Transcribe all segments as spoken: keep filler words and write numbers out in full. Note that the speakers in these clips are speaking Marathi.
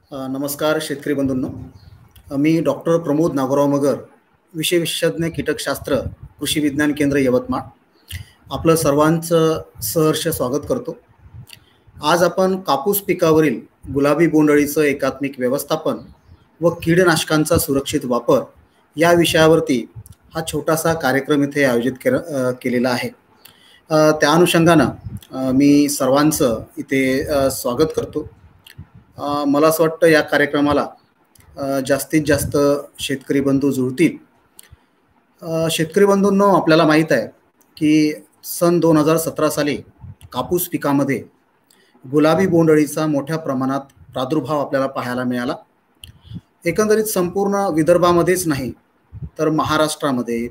अ, नमस्कार शेतकरी बंधूंनो. अ, मी डॉक्टर प्रमोद नागोराव मगर, विषय विशेषज्ञ कीटकशास्त्र, कृषी विज्ञान केंद्र यवतमाळ. आपलं सर्वांचं सहर्ष स्वागत करतो. आज आपण कापूस पिकावरील गुलाबी बोंडअळीचं एकात्मिक व्यवस्थापन व कीडनाशकांचा सुरक्षित वापर या विषयावरती हा छोटासा कार्यक्रम इथे आयोजित केला अ, केलेला आहे. अ, त्या अनुषंगानं अ, मी सर्वांचं इथे अ, स्वागत करतो. अ, मला असं वाटतं या कार्यक्रमाला अ, जास्तीत जास्त शेतकरी बंधू जुळतील. अ, शेतकरी बंधूंनो, आपल्याला माहीत आहे की सन दोन हजार सतरा साली कापूस पिकामध्ये गुलाबी बोंडअळीचा मोठ्या प्रमाणात प्रादुर्भाव आपल्याला पाहायला मिळाला. एकंदरीत संपूर्ण विदर्भामध्येच नाही तर महाराष्ट्रामध्ये,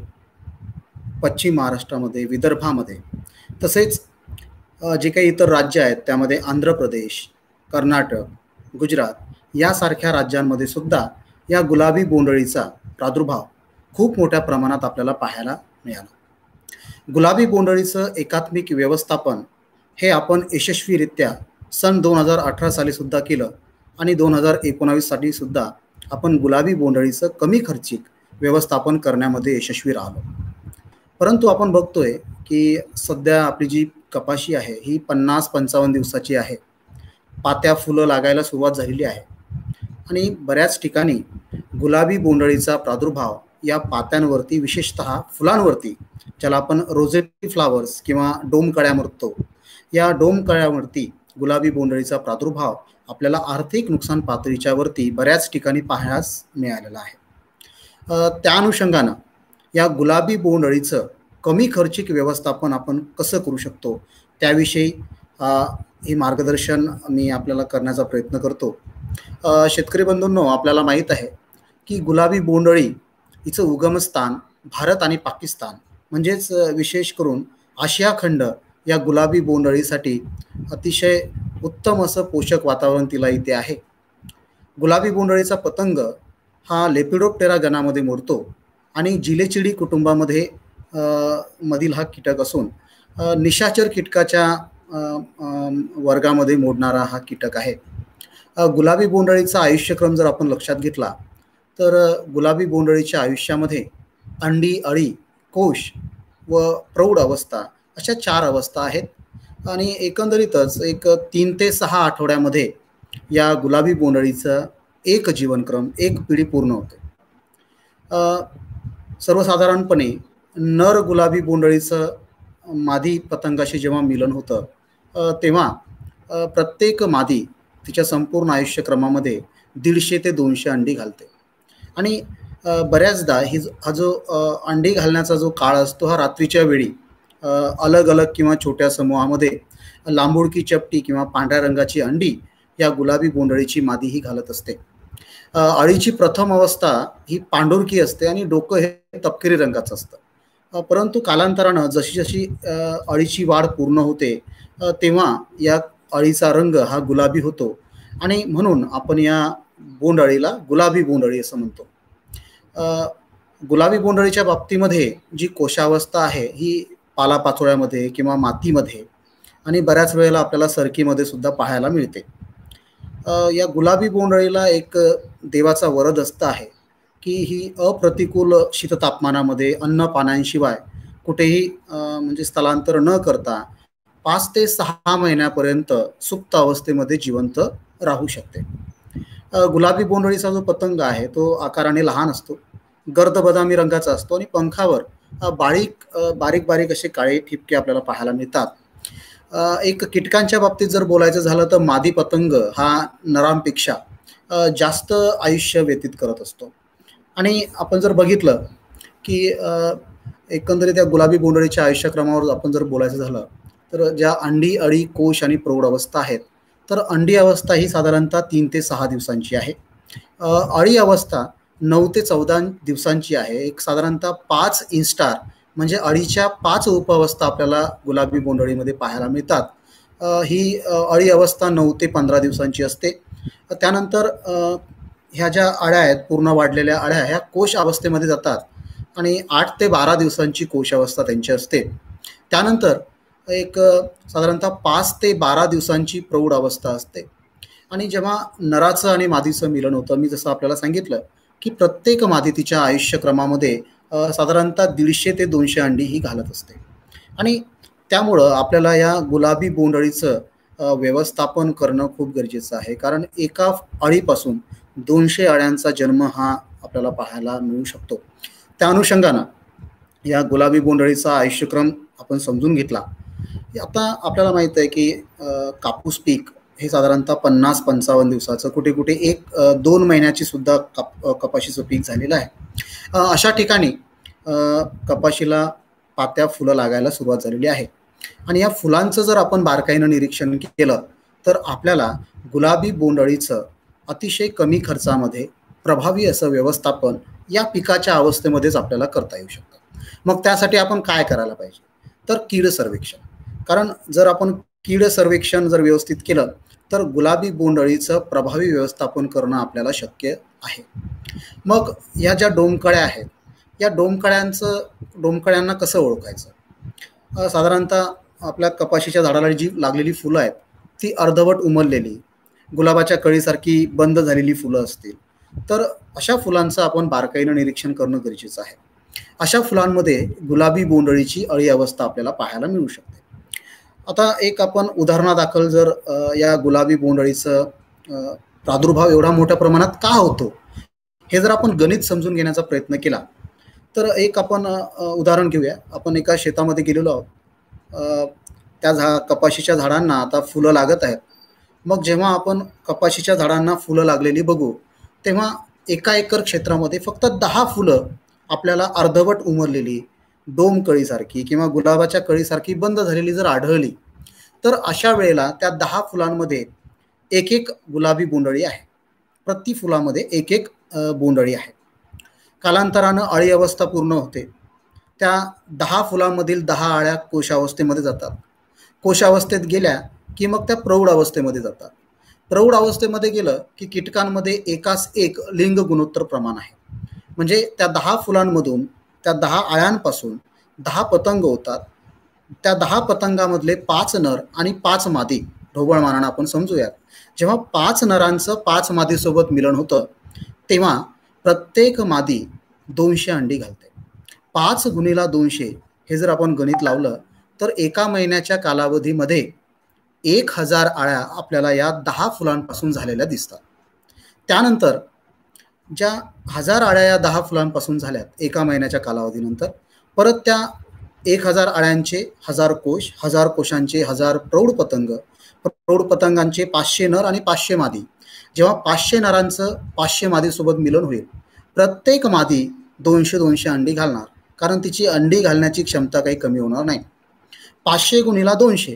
पश्चिम महाराष्ट्रामध्ये, विदर्भामध्ये तसेच अ, जे काही इतर राज्य आहेत त्यामध्ये आंध्र प्रदेश, कर्नाटक, गुजरात यासारख्या राज्यांमध्ये सुद्धा या गुलाबी बोंडअळीचा प्रादुर्भाव खूप मोठ्या प्रमाणात आपल्याला पाहायला मिळाला. गुलाबी बोंडअळीचं एकात्मिक व्यवस्थापन हे आपण यशस्वीरित्या सन दोन हजार अठरा साली सुद्धा केलं आणि दोन हजार एकोणावीस साली सुद्धा आपण गुलाबी बोंडअळीचं कमी खर्चिक व्यवस्थापन करण्यामध्ये यशस्वी राहिलो. परंतु आपण बघतोय की सध्या आपली जी कपाशी आहे ही पन्नास पंचावन्न दिवसाची आहे. पात्या फुलं लागायला सुरुवात झालेली आहे आणि बऱ्याच ठिकाणी गुलाबी बोंडअळीचा प्रादुर्भाव या पात्यांवरती, विशेषतः फुलांवरती, ज्याला आपण रोझेटी फ्लावर्स किंवा डोमकळ्या म्हणतो, या डोमकळ्यावरती गुलाबी बोंडअळीचा प्रादुर्भाव आपल्याला आर्थिक नुकसान पातळीच्या वरती बऱ्याच ठिकाणी पाहायला मिळालेला आहे. अ, त्या अनुषंगानं या गुलाबी बोंडअळीचं कमी खर्चिक व्यवस्थापन आपण कसं करू शकतो त्याविषयी अ, हे मार्गदर्शन मी आपल्याला करण्याचा प्रयत्न करतो. अ, शेतकरी बंधूंनो, आपल्याला माहीत आहे की गुलाबी बोंडअळी हिचं उगमस्थान भारत आणि पाकिस्तान म्हणजेच विशेष करून आशिया खंड या गुलाबी बोंडअळीसाठी अतिशय उत्तम असं पोषक वातावरण तिला इथे आहे. गुलाबी बोंडअळीचा पतंग हा लेपिडोप्टेरा गणामध्ये मोडतो आणि जिलेचिडी कुटुंबामध्ये अ, मधील हा कीटक असून अ, निशाचर कीटकाच्या अ, अ, वर्गामध्ये मोडणारा हा कीटक आहे. अ, गुलाबी बोंडअळीचा आयुष्यक्रम जर आपण लक्षात घेतला तर गुलाबी बोंडअळीच्या आयुष्यामध्ये अंडी, अळी, कोश व प्रौढ अवस्था अशा चार अवस्था आहेत आणि एकंदरीतच एक तीन ते सहा आठवड्यामध्ये या गुलाबी बोंडअळीचं एक जीवनक्रम, एक पिढी पूर्ण होते. अ, सर्वसाधारणपणे नर गुलाबी बोंडअळीचं मादी पतंगाशी जेव्हा मिलन होतं अ, तेव्हा अ, प्रत्येक मादी तिच्या संपूर्ण आयुष्यक्रमामध्ये दीडशे ते दोनशे अंडी घालते आणि अ, बऱ्याचदा ही हा जो अ, अंडी घालण्याचा जो काळ असतो हा रात्रीच्या वेळी अ, अलग अलग किंवा छोट्या समूहामध्ये लांबुडकी चपटी किंवा पांढऱ्या रंगाची अंडी या गुलाबी बोंडअळीची मादी ही घालत असते. अ, अळीची प्रथम अवस्था ही पांढुरकी असते आणि डोकं हे तपकिरी रंगाचं असतं. अ, परंतु कालांतरानं जशी जशी अ, अळीची वाढ पूर्ण होते अ, तेव्हा या अळीचा रंग हा गुलाबी होतो आणि म्हणून आपण या बोंडअळीला गुलाबी बोंडअळी असं म्हणतो. अ, गुलाबी बोंडअळीच्या बाबतीमध्ये जी कोशावस्था आहे ही पालापाचोळ्यामध्ये किंवा मातीमध्ये आणि बऱ्याच वेळेला आपल्याला सरकीमध्ये सुद्धा पाहायला मिळते. अ, या गुलाबी बोंडअळीला एक देवाचा वरदहस्त आहे की ही अप्रतिकूल शीततापमानामध्ये अन्न पाण्याशिवाय कुठेही अ, म्हणजे स्थलांतर न करता पाच ते सहा महिन्यापर्यंत सुप्त अवस्थेमध्ये जिवंत राहू शकते. अ, गुलाबी बोंडअळीचा जो पतंग आहे तो आकाराने लहान असतो, गर्द बदामी रंगाचा असतो आणि पंखावर अ, बारीक अ, बारीक बारीक असे काळे ठिपके आपल्याला पाहायला मिळतात. अ, एक कीटकांच्या बाबतीत जर बोलायचं झालं तर मादी पतंग हा नरांपेक्षा अ, जास्त आयुष्य व्यतीत करत असतो आणि आपण जर बघितलं की अ, एकंदरीत या गुलाबी बोंडअळीच्या आयुष्यक्रमावर आपण जर बोलायचं झालं तर ज्या अंडी, अळी, कोश आणि प्रौढ अवस्था आहेत तर अंडी अवस्था ही साधारणतः तीन ते सहा दिवसांची आहे. अ, अळी अवस्था नऊ ते चौदा दिवसांची आहे. एक साधारणतः पाच इन्स्टार म्हणजे अळीच्या पाच उपअवस्था आपल्याला गुलाबी बोंडअळीमध्ये पाहायला मिळतात. अ, ही अ, अळी अवस्था नऊ ते पंधरा दिवसांची असते. त्यानंतर अ, ह्या ज्या अळ्या आहेत, पूर्ण वाढलेल्या अळ्या ह्या कोश अवस्थेमध्ये जातात आणि आठ ते बारा दिवसांची कोश अवस्था त्यांची असते. त्यानंतर एक अ, साधारणतः पाच ते बारा दिवसांची प्रौढ अवस्था असते. आणि जेव्हा नराचं आणि मादीचं मिलन होतं, मी जसं आपल्याला सांगितलं की प्रत्येक मादी तिच्या आयुष्यक्रमामध्ये अ, साधारणतः दीडशे ते दोनशे अंडी ही घालत असते. आणि त्यामुळं आपल्याला या गुलाबी बोंडअळीचं अ, व्यवस्थापन करणं खूप गरजेचं आहे. कारण एका अळीपासून दोनशे अळ्यांचा जन्म हा आपल्याला पाहायला मिळू शकतो. त्या अनुषंगानं या गुलाबी बोंडअळीचा आयुष्यक्रम आपण समजून घेतला. आता आपल्याला माहीत आहे की अ, कापूस पीक हे साधारणतः पन्नास पंचावन्न दिवसाचं, कुठे कुठे एक अ, दोन महिन्याची सुद्धा कप कपाशीचं पीक झालेलं आहे. अ, अशा ठिकाणी अ, कपाशीला पात्या फुलं लागायला सुरुवात झालेली आहे. आणि या फुलांचं जर आपण बारकाईनं निरीक्षण केलं तर आपल्याला गुलाबी बोंडअळीचं अतिशय कमी खर्चामध्ये प्रभावी असं व्यवस्थापन या पिकाच्या अवस्थेमध्येच आपल्याला करता येऊ शकतं. मग त्यासाठी आपण काय करायला पाहिजे, तर कीड सर्वेक्षण. कारण जर आपण कीड सर्वेक्षण जर व्यवस्थित केलं तर गुलाबी बोंडअळीचं प्रभावी व्यवस्थापन करणं आपल्याला शक्य आहे. मग या ज्या डोमकळ्या आहेत, या डोमकळ्यांचं डोमकळ्यांना कसं ओळखायचं? अ, साधारणतः आपल्या कपाशीच्या झाडाला जी लागलेली फुलं आहेत ती अर्धवट उमललेली, गुलाबाच्या कळीसारखी बंद झालेली फुलं असतील तर अशा फुलांचं आपण बारकाईनं निरीक्षण करणं गरजेचं आहे. अशा फुलांमध्ये गुलाबी बोंडअळीची अळी अवस्था आपल्याला पाहायला मिळू शकते. आता एक आपण उदाहरणादाखल जर अ, या गुलाबी बोंडअळीचं अ, प्रादुर्भाव एवढा मोठ्या प्रमाणात का होतो हे जर आपण गणित समजून घेण्याचा प्रयत्न केला तर एक आपण अ, उदाहरण घेऊया. आपण एका शेतामध्ये गेलेलो आहोत. अ, त्या झा कपाशीच्या झाडांना आता फुलं लागत आहेत. मग जेव्हा आपण कपाशीच्या झाडांना फुलं लागलेली बघू तेव्हा एका एकर क्षेत्रामध्ये फक्त दहा फुलं आपल्याला अर्धवट उमरलेली, डोमकळीसारखी किंवा गुलाबाच्या कळीसारखी बंद झालेली जर आढळली तर अशा वेळेला त्या दहा फुलांमध्ये एक एक गुलाबी बोंडअळी आहे. प्रति फुलामध्ये एक एक अ, बोंडअळी आहे. कालांतरानं अळी अवस्था पूर्ण होते. त्या दहा फुलांमधील दहा अळ्या कोशावस्थेमध्ये जातात. कोशावस्थेत गेल्या की मग त्या प्रौढ अवस्थेमध्ये जातात. प्रौढ अवस्थेमध्ये गेलं की कीटकांमध्ये एकास एक लिंग गुणोत्तर प्रमाण आहे. म्हणजे त्या दहा फुलांमधून त्या दहा अळ्यांपासून दहा पतंग होतात. त्या दहा पतंगामधले पाच नर आणि पाच मादी ढोबळमानानं आपण समजूयात. जेव्हा पाच नरांचं पाच मादीसोबत मिलन होतं तेव्हा प्रत्येक मादी दोनशे अंडी घालते. पाच गुणिला दोनशे हे जर आपण गणित लावलं तर एका महिन्याच्या कालावधीमध्ये एक हजार अळ्या आपल्याला या दहा फुलांपासून झालेल्या दिसतात. त्यानंतर ज्या हजार अळ्या या दहा फुलांपासून झाल्यात एका महिन्याच्या कालावधीनंतर, परत त्या एक हजार अळ्यांचे हजार कोश, हजार कोशांचे हजार प्रौढ पतंग, प्रौढ पतंगांचे पाचशे नर आणि पाचशे मादी. जेव्हा पाचशे नरांचं पाचशे मादीसोबत मिलन होईल प्रत्येक मादी दोनशे दोनशे अंडी घालणार. कारण तिची अंडी घालण्याची क्षमता काही कमी होणार नाही. पाचशे गुणिला दोनशे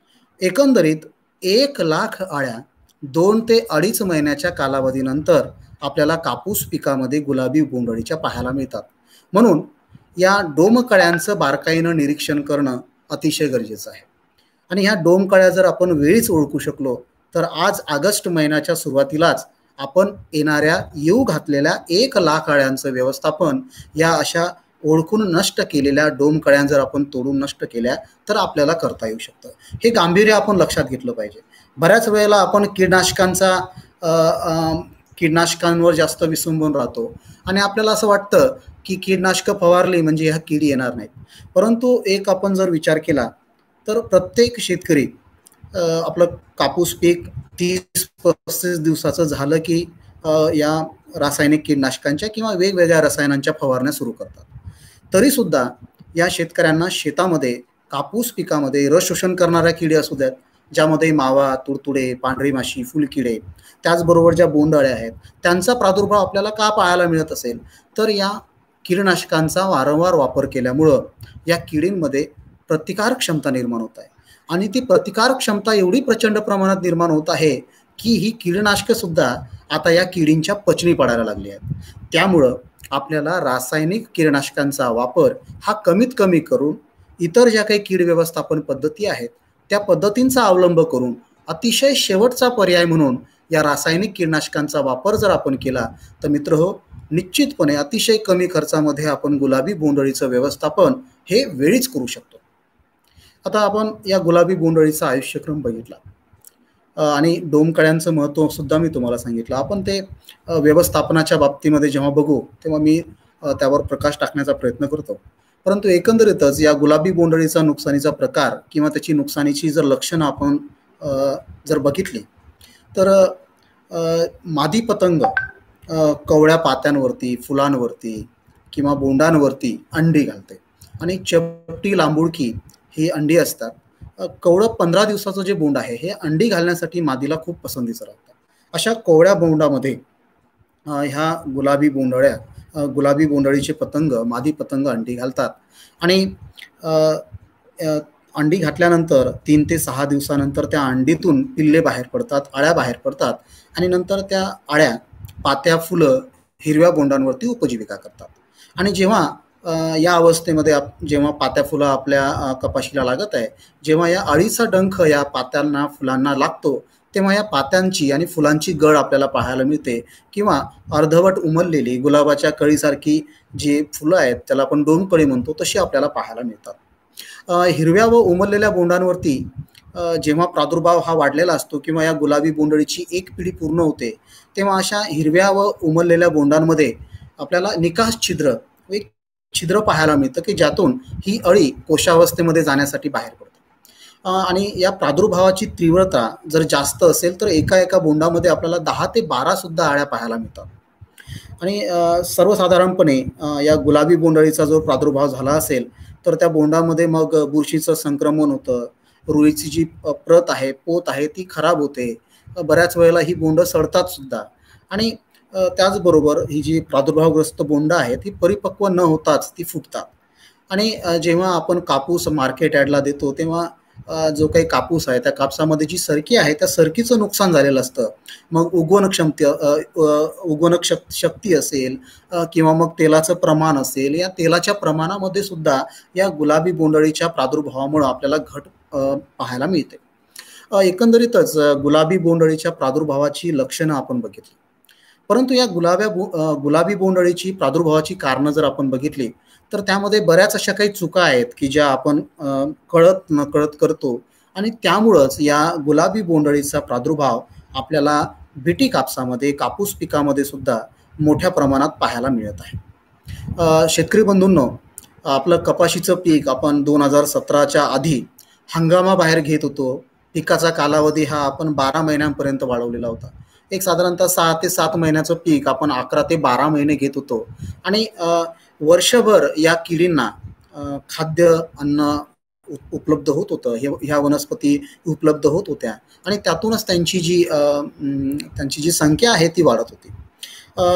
एकंदरीत एक लाख अळ्या दोन ते अडीच महिन्याच्या कालावधीनंतर आपल्याला कापूस पिकामध्ये गुलाबी बोंडअळीच्या पाहायला मिळतात. म्हणून या डोमकळ्यांचं बारकाईनं निरीक्षण करणं अतिशय गरजेचं आहे. आणि ह्या डोमकळ्या जर आपण वेळीच ओळखू शकलो तर आज ऑगस्ट महिन्याच्या सुरुवातीलाच आपण येणाऱ्या येऊ घातलेल्या एक लाख अळ्यांचं व्यवस्थापन या अशा ओळखून नष्ट केलेल्या डोमकळ्या जर आपण तोडून नष्ट केल्या तर आपल्याला करता येऊ शकतं. हे गांभीर्य आपण लक्षात घेतलं पाहिजे. बऱ्याच वेळेला आपण कीटकनाशकांचा अ, अ, कीटकनाशकांवर जास्त विसंबून राहतो आणि आपल्याला असं वाटतं की कीटकनाशकं फवारली म्हणजे ह्या कीड येणार नाहीत. परंतु एक आपण जर विचार केला तर प्रत्येक शेतकरी अ, आपलं कापूस पीक तीस पस्तीस दिवसाचं झालं की अ, या रासायनिक कीटकनाशकांच्या किंवा वेगवेगळ्या रसायनांच्या फवारण्या सुरू करतात. तरीसुद्धा या शेतकऱ्यांना शेतामध्ये कापूस पिकामध्ये रस शोषण करणाऱ्या किडे असू द्यात, ज्यामध्ये मावा, तुडतुडे, पांढरी माशी, फुलकिडे, त्याचबरोबर ज्या बोंडअळ्या आहेत त्यांचा प्रादुर्भाव आपल्याला का पाहायला मिळत असेल तर या कीटकनाशकांचा वारंवार वापर केल्यामुळं या किडींमध्ये प्रतिकार क्षमता निर्माण होत आहे. आणि ती प्रतिकार क्षमता एवढी प्रचंड प्रमाणात निर्माण होत आहे की ही कीटकनाशकं सुद्धा आता या किडींच्या पचनी पडायला लागली आहेत. त्यामुळं आपल्याला रासायनिक कीटकनाशकांचा वापर हा कमीत कमी करून इतर ज्या काही कीड व्यवस्थापन पद्धती आहेत त्या पद्धतींचा अवलंब करून अतिशय शेवटचा पर्याय म्हणून या रासायनिक कीटकनाशकांचा वापर जर आपण केला तर मित्रहो निश्चितपणे अतिशय कमी खर्चामध्ये आपण गुलाबी बोंडअळीचं व्यवस्थापन हे वेळीच करू शकतो. आता आपण या गुलाबी बोंडअळीचा आयुष्यक्रम बघितला. अ, आणि डोमकळ्यांचं महत्त्व सुद्धा मी तुम्हाला सांगितलं. आपण ते अ, व्यवस्थापनाच्या बाबतीमध्ये जेव्हा बघू, तेव्हा मी अ, त्यावर प्रकाश टाकण्याचा प्रयत्न करतो. परंतु एकंदरीतच या गुलाबी बोंडअळीचा नुकसानीचा प्रकार किंवा त्याची नुकसानीची जर लक्षणं आपण अ, जर बघितली, तर अ, मादी पतंग अ, कवळ्या पात्यांवरती, फुलांवरती किंवा बोंडांवरती अंडी घालते आणि चपटी लांबुडकी ही अंडी असतात. अ, कोवळं पंधरा दिवसाचं जे बोंड आहे, हे अंडी घालण्यासाठी मादीला खूप पसंतीचं राहतं. अशा कोवळ्या बोंडामध्ये अ, ह्या गुलाबी बोंडअळ्या अ, गुलाबी बोंडअळीचे पतंग, मादी पतंग अंडी घालतात आणि अ, अ, अंडी घातल्यानंतर तीन ते सहा दिवसानंतर त्या अंडीतून पिल्ले बाहेर पडतात, अळ्या बाहेर पडतात आणि नंतर त्या अळ्या पात्या, फुलं, हिरव्या बोंडांवरती उपजीविका करतात. आणि जेव्हा अ, या अवस्थेमध्ये आप जेव्हा पात्या, फुलं आपल्या अ, कपाशीला लागत आहे, जेव्हा या अळीचा डंख या पात्यांना, फुलांना लागतो, तेव्हा या पात्यांची आणि फुलांची गळ आपल्याला पाहायला मिळते किंवा अर्धवट उमललेली गुलाबाच्या कळीसारखी जी फुलं आहेत, त्याला आपण डोमकळी म्हणतो, तशी आपल्याला पाहायला मिळतात. अ, हिरव्या व उमललेल्या बोंडांवरती अ, जेव्हा प्रादुर्भाव हा वाढलेला असतो किंवा या गुलाबी बोंडअळीची एक पिढी पूर्ण होते, तेव्हा अशा हिरव्या व उमललेल्या बोंडांमध्ये आपल्याला निकास छिद्र, एक छिद्र पाहायला मिळतं, की ज्यातून ही अळी कोशावस्थेमध्ये जाण्यासाठी बाहेर पडते. अ, आणि या प्रादुर्भावाची तीव्रता जर जास्त असेल, तर एका एका बोंडामध्ये आपल्याला दहा ते बारा सुद्धा अळ्या पाहायला मिळतात. आणि अ, सर्वसाधारणपणे अ, या गुलाबी बोंडअळीचा जो प्रादुर्भाव झाला असेल, तर त्या बोंडामध्ये मग बुरशीचं संक्रमण होतं, रुईची जी अ, प्रत आहे, पोत आहे, ती खराब होते. अ, बऱ्याच वेळेला ही बोंडं सडतात सुद्धा आणि अ, त्याचबरोबर ही जी प्रादुर्भावग्रस्त बोंडं आहेत, ती परिपक्व न होताच ती फुटतात. आणि अ, जेव्हा आपण कापूस मार्केट यार्डला देतो, तेव्हा अ, जो काही कापूस आहे, त्या कापसामध्ये जी सरकी आहे, त्या सरकीचं नुकसान झालेलं असतं. मग उगवण क्षमते अ, अ, उगवण शक शक्ती असेल अ, किंवा मग तेलाचं प्रमाण असेल, या तेलाच्या प्रमाणामध्ये सुद्धा या गुलाबी बोंडअळीच्या प्रादुर्भावामुळं आपल्याला घट अ, पाहायला मिळते. अ, एकंदरीतच अ, गुलाबी बोंडअळीच्या प्रादुर्भावाची लक्षणं आपण बघितली. परंतु या गुलाब्या बो अ, गुलाबी बोंडअळीची प्रादुर्भावाची कारणं जर आपण बघितली, तर त्यामध्ये बऱ्याच अशा काही चुका आहेत, की ज्या आपण अ, कळत नकळत करतो आणि त्यामुळंच या गुलाबी बोंडअळीचा प्रादुर्भाव आपल्याला बीटी कापसामध्ये, कापूस पिकामध्ये सुद्धा मोठ्या प्रमाणात पाहायला मिळत आहे. अ, शेतकरी बंधूंनो, आपलं कपाशीचं पीक आपण दोन हजार सतराच्या आधी हंगामाबाहेर घेत होतो. पिकाचा कालावधी हा आपण बारा महिन्यांपर्यंत वाढवलेला होता. एक साधारणतः सहा ते सात महिन्याचं पीक आपण अकरा ते बारा महिने घेत होतो आणि अ, वर्षभर या किडींना अ, खाद्य, अन्न उ उपलब्ध होत होतं. हे ह्या वनस्पती उपलब्ध होत होत्या आणि त्यातूनच त्यांची जी अ, अं, त्यांची जी संख्या आहे ती वाढत होती. अ,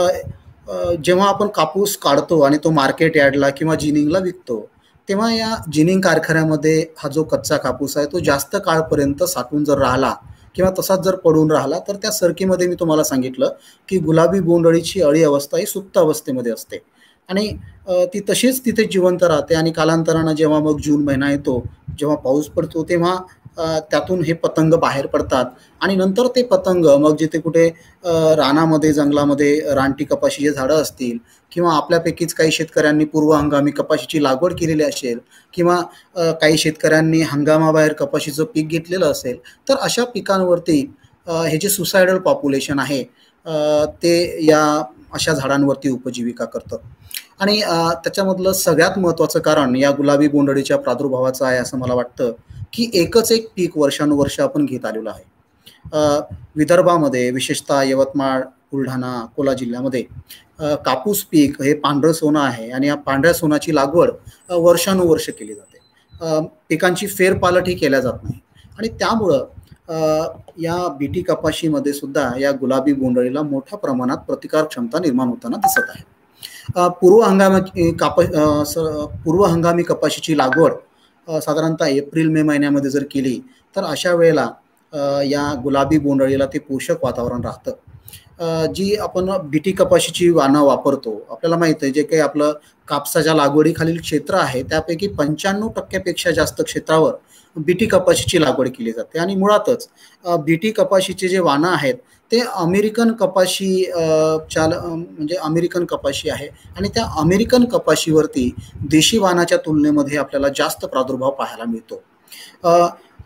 अ, जेव्हा आपण कापूस काढतो आणि तो मार्केट यार्डला किंवा जिनिंगला विकतो, तेव्हा या जिनिंग कारखान्यामध्ये हा जो कच्चा कापूस आहे, तो जास्त काळपर्यंत साठवून जर राहिला किंवा तसाच जर पडून राहिला, तर त्या सरकीमध्ये मी तुम्हाला सांगितलं, की गुलाबी बोंडअळीची अळी अवस्था ही सुप्त अवस्थेमध्ये असते आणि अ, ती तशीच तिथे जिवंत राहते आणि कालांतरानं जेव्हा मग जून महिना येतो, जेव्हा पाऊस पडतो, तेव्हा अ, त्यातून हे पतंग बाहेर पडतात आणि नंतर ते पतंग मग जिथे कुठे अ, रानामध्ये, जंगलामध्ये रानटी कपाशीची झाडं असतील किंवा आपल्यापैकीच काही शेतकऱ्यांनी पूर्व हंगामी कपाशीची लागवड केलेली असेल किंवा अ, काही शेतकऱ्यांनी हंगामाबाहेर कपाशीचं पीक घेतलेलं असेल, तर अशा पिकांवरती अ, हे जे सुसायडल पॉप्युलेशन आहे अ, ते या अशा झाडांवरती उपजीविका करतं. आणि अ, त्याच्यामधलं सगळ्यात महत्त्वाचं कारण या गुलाबी बोंडअळीच्या प्रादुर्भावाचं आहे असं मला वाटतं, की एकच एक पीक वर्षानुवर्ष आपण घेत आलेलो आहे. अ, विदर्भामध्ये विशेषतः यवतमाळ, बुलढाणा, अकोला जिल्ह्यामध्ये अ, कापूस पीक हे पांढरं सोनं आहे आणि या पांढऱ्या सोन्याची लागवड अ, वर्षानुवर्ष केली जाते. अ, पिकांची फेरपालटही केल्या जात नाही आणि त्यामुळं अ, या बीटी कपाशीमध्ये सुद्धा या गुलाबी बोंडअळीला मोठ्या प्रमाणात प्रतिकार क्षमता निर्माण होताना दिसत आहे. अ, पूर्व हंगामाची काप अ, स पूर्व हंगामी कपाशीची लागवड अ, साधारणतः एप्रिल-मे महिन्यामध्ये जर केली, तर अशा वेळेला अ, या गुलाबी बोंडअळीला ते पोषक वातावरण राहतं. अ, जी आपण बीटी कपाशीची वाणं वापरतो, आपल्याला माहीत आहे जे काही आपलं कापसाच्या लागवडीखालील क्षेत्र आहे, त्यापैकी पंच्याण्णव टक्के पेक्षा जास्त क्षेत्रावर बीटी कपाशीची लागवड केली जाते आणि मुळातच अ, बीटी कपाशीचे जे वाणं आहेत, ते अमेरिकन कपाशी अ, च्या अ, म्हणजे अमेरिकन कपाशी आहे आणि त्या अमेरिकन कपाशीवरती देशी वाणाच्या तुलनेमध्ये आपल्याला जास्त प्रादुर्भाव पाहायला मिळतो. अ,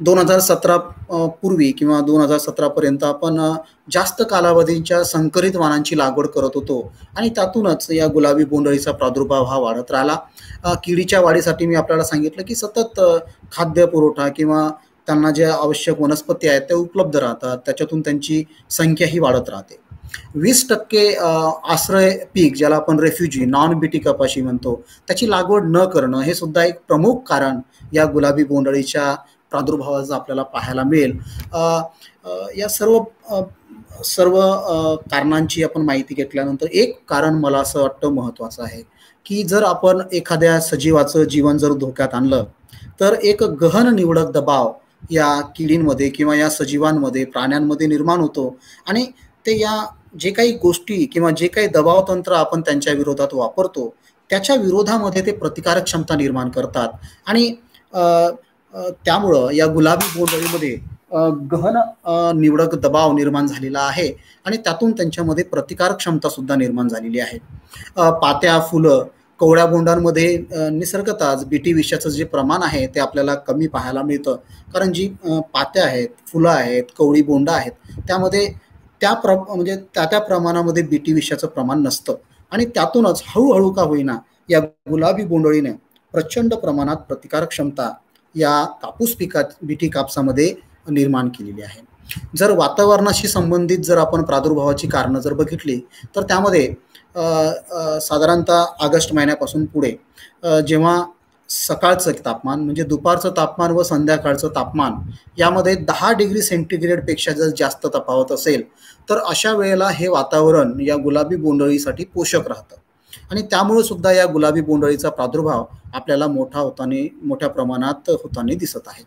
दोन हजार सतरा पूर्वी किंवा दोन हजार सतरापर्यंत आपण जास्त कालावधीच्या संकरित वाणांची लागवड करत होतो आणि त्यातूनच या गुलाबी बोंडअळीचा प्रादुर्भाव हा वाढत राहिला. किडीच्या वाढीसाठी मी आपल्याला सांगितलं की सतत खाद्य पुरवठा किंवा त्यांना ज्या आवश्यक वनस्पती आहेत त्या उपलब्ध राहतात, त्याच्यातून त्यांची संख्याही वाढत राहते. वीस टक्के आश्रय पीक ज्याला आपण रेफ्युजी नॉन बीटी कपाशी म्हणतो त्याची लागवड न करणं हे सुद्धा एक प्रमुख कारण या गुलाबी बोंडअळीच्या प्रादुर्भावाचं आपल्याला पाहायला मिळेल. या सर्व सर्व कारणांची आपण माहिती घेतल्यानंतर एक कारण मला असं वाटतं महत्त्वाचं आहे की जर आपण एखाद्या सजीवाचं जीवन जर धोक्यात आणलं तर एक गहन निवडक दबाव या किडींमध्ये किंवा या सजीवांमध्ये प्राण्यांमध्ये निर्माण होतो आणि ते या जे काही गोष्टी किंवा जे काही दबाव तंत्र आपण त्यांच्या विरोधात वापरतो त्याच्या विरोधामध्ये ते प्रतिकारक क्षमता निर्माण करतात आणि त्यामुळं या गुलाबी बोंडअळीमध्ये गहन निवडक दबाव निर्माण झालेला आहे आणि त्यातून त्यांच्यामध्ये प्रतिकारक क्षमता सुद्धा निर्माण झालेली आहे. पात्या फुलं कवड्या बोंडांमध्ये निसर्गतःच बीटी विषाचं जे प्रमाण आहे ते आपल्याला कमी पाहायला मिळतं, कारण जी पात्या आहेत, फुलं आहेत, कवळी बोंड आहेत त्यामध्ये त्या प्र म्हणजे त्या त्या प्रमाणामध्ये बीटी विषाचं प्रमाण नसतं आणि त्यातूनच हळूहळू का होईना या गुलाबी बोंडअळीने प्रचंड प्रमाणात प्रतिकारक क्षमता या कापूस पिकात बीटी कापसामध्ये निर्माण केलेली आहे. जर वातावरणाशी संबंधित जर आपण प्रादुर्भावाची कारणं जर बघितली तर त्यामध्ये साधारणतः ऑगस्ट महिन्यापासून पुढे जेव्हा सकाळचं तापमान म्हणजे दुपारचं तापमान व संध्याकाळचं तापमान यामध्ये दहा डिग्री सेंटीग्रेडपेक्षा जर जास्त तफावत असेल तर अशा वेळेला हे वातावरण या गुलाबी बोंडअळीसाठी पोषक राहतं आणि त्यामुळे सुद्धा या गुलाबी बोंडअळीचा प्रादुर्भाव आपल्याला मोठा होताना मोठ्या प्रमाणात होताना दिसत आहे.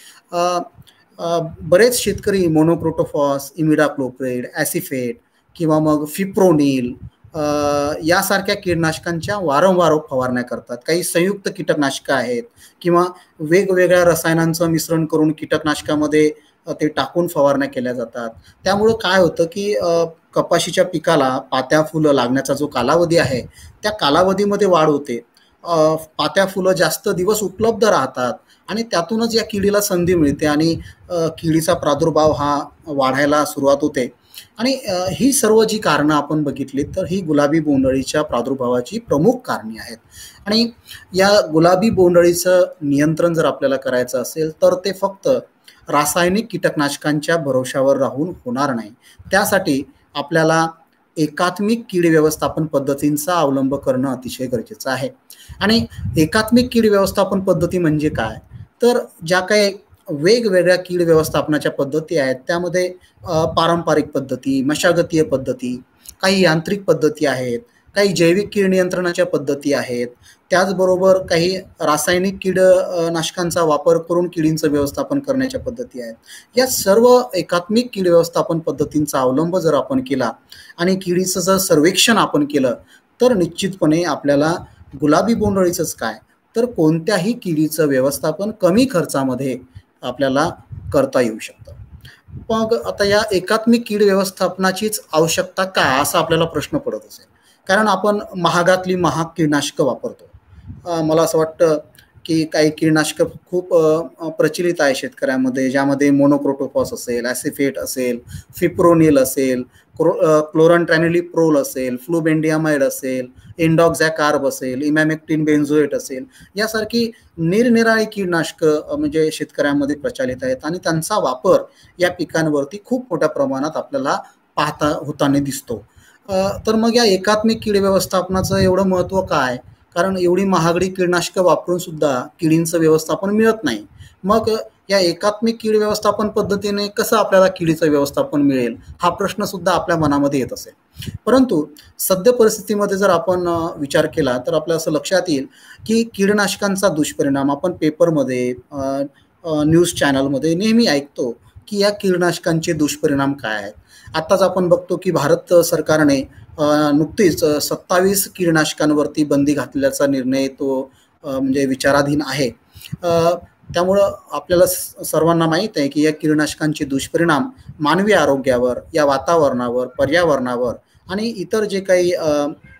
बरेच शेतकरी मोनोक्रोटोफॉस, इमिडाक्लोप्रिड, ॲसिफेट किंवा मग फिप्रोनिल यासारख्या कीटकनाशकांच्या वारंवार फवारण्या करतात. काही संयुक्त कीटकनाशकं आहेत किंवा वेगवेगळ्या रसायनांचं मिश्रण करून कीटकनाशकामध्ये ते टाकून फवारण्या केल्या जातात. त्यामुळं काय होतं की कपाशीच्या पिकाला पात्या फुलं लागण्याचा जो कालावधी आहे त्या कालावधीमध्ये वाढ होते. पात्या फुलं जास्त दिवस उपलब्ध राहतात आणि त्यातूनच या किडीला संधी मिळते आणि किडीचा प्रादुर्भाव हा वाढायला सुरुवात होते आणि ही सर्व जी कारणं आपण बघितली तर ही गुलाबी बोंडअळीच्या प्रादुर्भावाची प्रमुख कारणे आहेत. आणि या गुलाबी बोंडअळीचं नियंत्रण जर आपल्याला करायचं असेल तर ते फक्त रासायनिक कीटकनाशकांच्या भरोशावर राहून होणार नाही. त्यासाठी आपल्याला एकात्मिक कीड व्यवस्थापन पद्धतींचा अवलंब करणं अतिशय गरजेचं आहे. आणि एकात्मिक कीड व्यवस्थापन पद्धती म्हणजे काय तर ज्या काही वेगवेगळ्या कीड व्यवस्थापनाच्या पद्धती आहेत त्यामध्ये पारंपरिक पद्धती, मशागतीय पद्धती, काही यांत्रिक पद्धती आहेत, काही जैविक कीड नियंत्रणाच्या पद्धती आहेत, त्याचबरोबर काही रासायनिक कीडनाशकांचा वापर करून किडींचं व्यवस्थापन करण्याच्या पद्धती आहेत. या सर्व एकात्मिक कीड व्यवस्थापन पद्धतींचा अवलंब जर आपण केला आणि किडीचं जर सर्वेक्षण आपण केलं तर निश्चितपणे आपल्याला गुलाबी बोंडअळीचंच काय तर कोणत्याही किडीचं व्यवस्थापन कमी खर्चामध्ये आपल्याला करता येऊ शकतं. मग आता या एकात्मिक कीड व्यवस्थापनाचीच आवश्यकता का असा आपल्याला प्रश्न पडत असेल, कारण आपण महागातली महाग कीटकनाशकं वापरतो. मला असं वाटतं की काही कीटकनाशकं खूप प्रचलित आहे शेतकऱ्यांमध्ये, ज्यामध्ये मोनोक्रोटोफॉस असेल, ॲसिफेट असेल, फिप्रोनिल असेल, क्रो क्लोरनट्रॅनिलिप्रोल असेल, फ्लुबेंडियामाइड असेल, इंडॉक्झॅकार्ब असेल, इमॅमेक्टिन बेन्झोएट असेल, यासारखी निरनिराळी कीटकनाशकं म्हणजे शेतकऱ्यांमध्ये प्रचलित आहेत आणि त्यांचा वापर या पिकांवरती खूप मोठ्या प्रमाणात आपल्याला पाहता होताना दिसतो. तर मग या एकात्मिक कीड व्यवस्थापनाचं एवढं महत्त्व काय, कारण एवढी महागडी कीटकनाशकं वापरून सुद्धा किडींचं व्यवस्थापन मिळत नाही. मग या एकात्मिक कीड व्यवस्थापन पद्धतीने कसं आपल्याला किडीचं व्यवस्थापन मिळेल हा प्रश्न सुद्धा आपल्या मनामध्ये येत असेल. परंतु सद्य परिस्थितीमध्ये जर आपण विचार केला तर आपल्या असं लक्षात येईल की कीटकनाशकांचा दुष्परिणाम आपण पेपरमध्ये, न्यूज चॅनलमध्ये नेहमी ऐकतो की या कीटकनाशकांचे दुष्परिणाम काय आहेत. आत्ताच आपण बघतो की भारत सरकारने नुकतीच सत्तावीस कीटकनाशकांवरती बंदी घातल्याचा निर्णय तो म्हणजे विचाराधीन आहे. त्यामुळं आपल्याला सर्वांना माहीत आहे की या कीटकनाशकांचे दुष्परिणाम मानवी आरोग्यावर, या वातावरणावर, पर्यावरणावर आणि इतर जे काही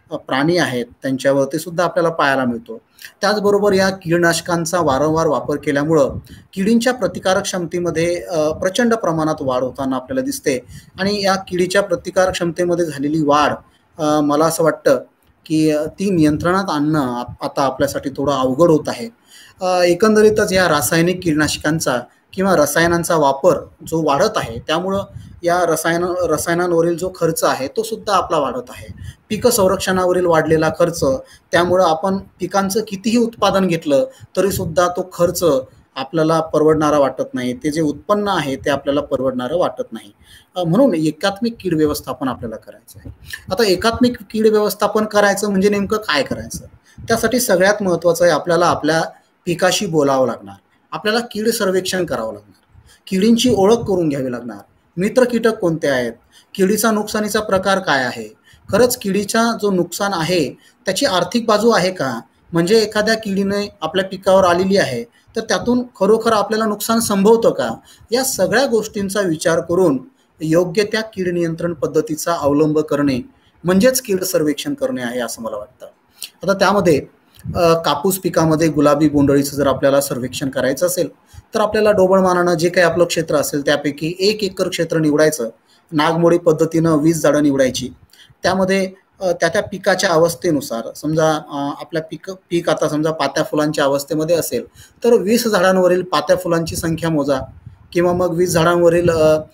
प्राणी आहेत त्यांच्यावरती सुद्धा आपल्याला पाहायला मिळतो. त्याचबरोबर या कीडनाशकांचा वारंवार वापर केल्यामुळं किडींच्या प्रतिकारक क्षमतेमध्ये प्रचंड प्रमाणात वाढ होताना आपल्याला दिसते आणि या किडीच्या प्रतिकारक क्षमतेमध्ये झालेली वाढ मला असं वाटतं की ती नियंत्रणात आणणं आता आपल्यासाठी थोडं अवघड होत आहे. एकंदरीतच या रासायनिक कीटकनाशकांचा किंवा रसायनांचा वापर जो वाढत आहे त्यामुळं या रसायन रसायनांवरील जो खर्च आहे तो सुद्धा आपला वाढत आहे. पीक संरक्षणावरील वाढलेला खर्च, त्यामुळं आपण पिकांचं कितीही उत्पादन घेतलं तरी सुद्धा तो खर्च आपल्याला परवडणारा वाटत नाही. ते जे उत्पन्न आहे ते आपल्याला परवडणारं वाटत नाही. म्हणून एकात्मिक कीड व्यवस्थापन आपल्याला करायचं आहे. आता एकात्मिक कीड व्यवस्थापन करायचं म्हणजे नेमकं काय करायचं? त्यासाठी सगळ्यात महत्त्वाचं आहे आपल्याला आपल्या पिकाशी बोलावं लागणार. आपल्याला कीड सर्वेक्षण करावं लागणार. किडींची ओळख करून घ्यावी लागणार. मित्र कीटक कोणते आहेत? किडीचा नुकसानीचा प्रकार काय आहे? खरंच किडीचा जो नुकसान आहे त्याची आर्थिक बाजू आहे का? म्हणजे एखाद्या किडीने आपल्या पिकावर आलेली आहे तर त्यातून खरोखर आपल्याला नुकसान संभवतं का? या सगळ्या गोष्टींचा विचार करून योग्य त्या कीड नियंत्रण पद्धतीचा अवलंब करणे म्हणजेच कीड सर्वेक्षण करणे आहे असं मला वाटतं. आता त्यामध्ये कापूस पिकामध्ये गुलाबी बोंडअळीचं जर आपल्याला सर्वेक्षण करायचं असेल तर आपल्याला ढोबळमानानं जे काही आपलं क्षेत्र असेल त्यापैकी एक एकर क्षेत्र निवडायचं. नागमोडी पद्धतीनं वीस झाडं निवडायची. त्यामध्ये त्या त्या पिकाच्या अवस्थेनुसार समजा आपल्या पीक पीक आता समजा पात्या फुलांच्या अवस्थेमध्ये असेल तर वीस झाडांवरील पात्या फुलांची संख्या मोजा किंवा मग वीस झाडांवरील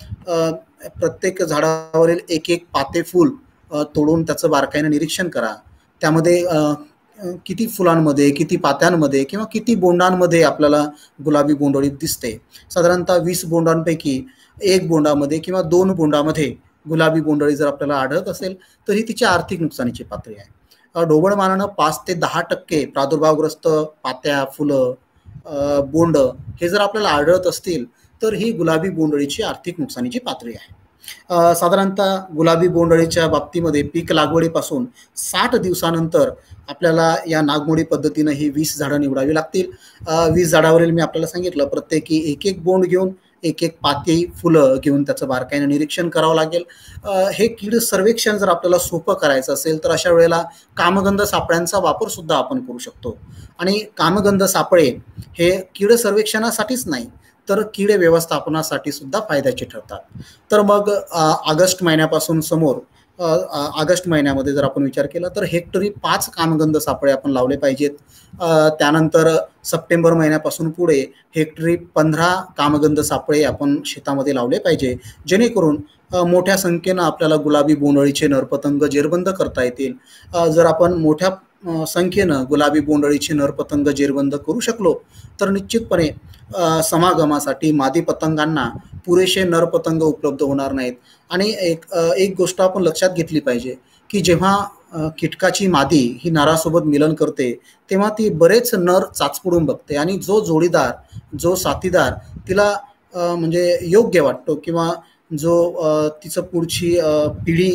प्रत्येक झाडावरील एक एक पाते फूल तोडून त्याचं बारकाईने निरीक्षण करा. त्यामध्ये किती फुलांमध्ये, किती पात्यांमध्ये किंवा किती बोंडांमध्ये आपल्याला गुलाबी बोंडअळी दिसते. साधारणतः वीस बोंडांपैकी एक बोंडामध्ये किंवा दोन बोंडामध्ये गुलाबी बोंडअळी जर आपल्याला आढळत असेल तर ही तिच्या आर्थिक नुकसानीची पातळी आहे. ढोबळमानानं पाच ते दहा टक्के प्रादुर्भावग्रस्त पात्या, फुलं, बोंड हे जर आपल्याला आढळत असतील तर ही गुलाबी बोंडअळीची आर्थिक नुकसानीची पातळी आहे. साधारणतः गुलाबी बोंडअळीच्या बाबतीमध्ये पीक लागवडीपासून साठ दिवसानंतर आपल्याला या नागमोडी पद्धतीनं ही वीस झाडं निवडावी लागतील. वीस झाडावरील मी आपल्याला सांगितलं प्रत्येकी एक एक बोंड घेऊन एक एक पाती फुलं घेऊन त्याचं बारकाईनं निरीक्षण करावं लागेल. हे कीड सर्वेक्षण जर आपल्याला सोपं करायचं असेल तर अशा वेळेला कामगंध सापळ्यांचा वापर सुद्धा आपण करू शकतो. आणि कामगंध सापळे हे कीड सर्वेक्षणासाठीच नाही तर कीड व्यवस्थापनासाठी सुद्धा फायद्याचे ठरतात. तर मग ऑगस्ट महिन्यापासून समोर ऑगस्ट महिन्यामध्ये जर आपण विचार केला तर हेक्टरी पाच कामगंध सापळे आपण लावले पाहिजेत. त्यानंतर सप्टेंबर महिन्यापासून पुढे हेक्टरी पंधरा कामगंध सापळे आपण शेतामध्ये लावले पाहिजे जेणेकरून मोठ्या संख्येनं आपल्याला गुलाबी बोंडअळीचे नरपतंग जेरबंद करता येतील. जर आपण मोठ्या संख्येनं गुलाबी बोंडअळीचे नरपतंग जेरबंद करू शकलो तर निश्चितपणे समागमासाठी मादी पतंगांना पुरेसे नरपतंग उपलब्ध होणार नाहीत. आणि एक एक गोष्ट आपण लक्षात घेतली पाहिजे की जेव्हा कीटकाची मादी ही नरासोबत मिलन करते तेव्हा ती बरेच नर चाचपुडून बघते आणि जो जोडीदार, जो साथीदार तिला म्हणजे योग्य वाटतो किंवा जो तिचं पुढची पिढी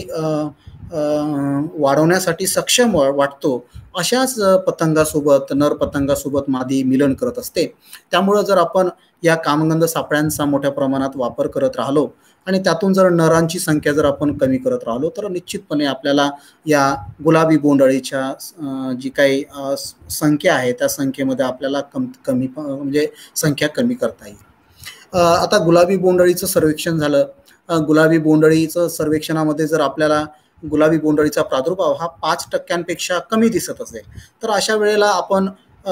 वाढवण्यासाठी सक्षम वाटतो अशाच पतंगासोबत, नर पतंगासोबत मादी मिलन करत असते. त्यामुळं जर आपण या कामगंध सापळ्यांचा मोठ्या प्रमाणात वापर करत राहिलो आणि त्यातून जर नरांची संख्या जर आपण कमी करत राहिलो तर निश्चितपणे आपल्याला या गुलाबी बोंडअळीच्या जी काही संख्या आहे त्या संख्येमध्ये आपल्याला कम कमी म्हणजे संख्या कमी करता येईल. आता गुलाबी बोंडअळीचं सर्वेक्षण झालं. गुलाबी बोंडअळीचं सर्वेक्षणामध्ये जर आपल्याला गुलाबी बोंडअळीचा प्रादुर्भाव हा पाच टक्क्यांपेक्षा कमी दिसत असेल तर अशा वेळेला आपण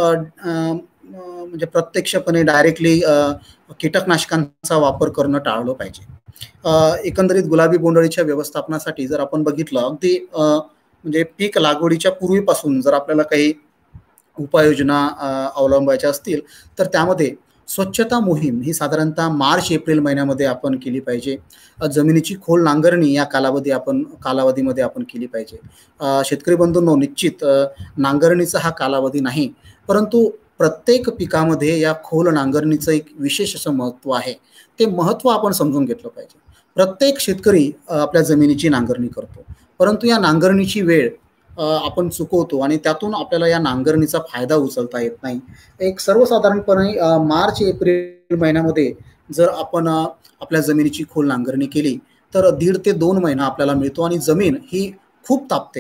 म्हणजे प्रत्यक्षपणे डायरेक्टली कीटकनाशकांचा वापर करणं टाळलं पाहिजे. एकंदरीत गुलाबी बोंडअळीच्या व्यवस्थापनासाठी जर आपण बघितलं अगदी म्हणजे पीक लागवडीच्या पूर्वीपासून जर आपल्याला काही उपाययोजना अवलंबायच्या असतील तर त्यामध्ये स्वच्छता मोहीम ही साधारणतः मार्च एप्रिल महिन्यामध्ये आपण केली पाहिजे. जमिनीची खोल नांगरणी या कालावधी आपण कालावधीमध्ये आपण केली पाहिजे. शेतकरी बंधूंनो, निश्चित नांगरणीचा हा कालावधी नाही परंतु प्रत्येक पिकामध्ये या खोल नांगरणीचं एक विशेष असं महत्त्व आहे. ते महत्त्व आपण समजून घेतलं पाहिजे. प्रत्येक शेतकरी आपल्या जमिनीची नांगरणी करतो परंतु या नांगरणीची वेळ आपण चुकवतो आणि त्यातून आपल्याला या नांगरणीचा फायदा उचलता येत नाही. एक सर्वसाधारणपणे मार्च एप्रिल महिन्यामध्ये जर आपण आपल्या जमिनीची खोल नांगरणी केली तर दीड ते दोन महिना आपल्याला मिळतो आणि जमीन ही खूप तापते.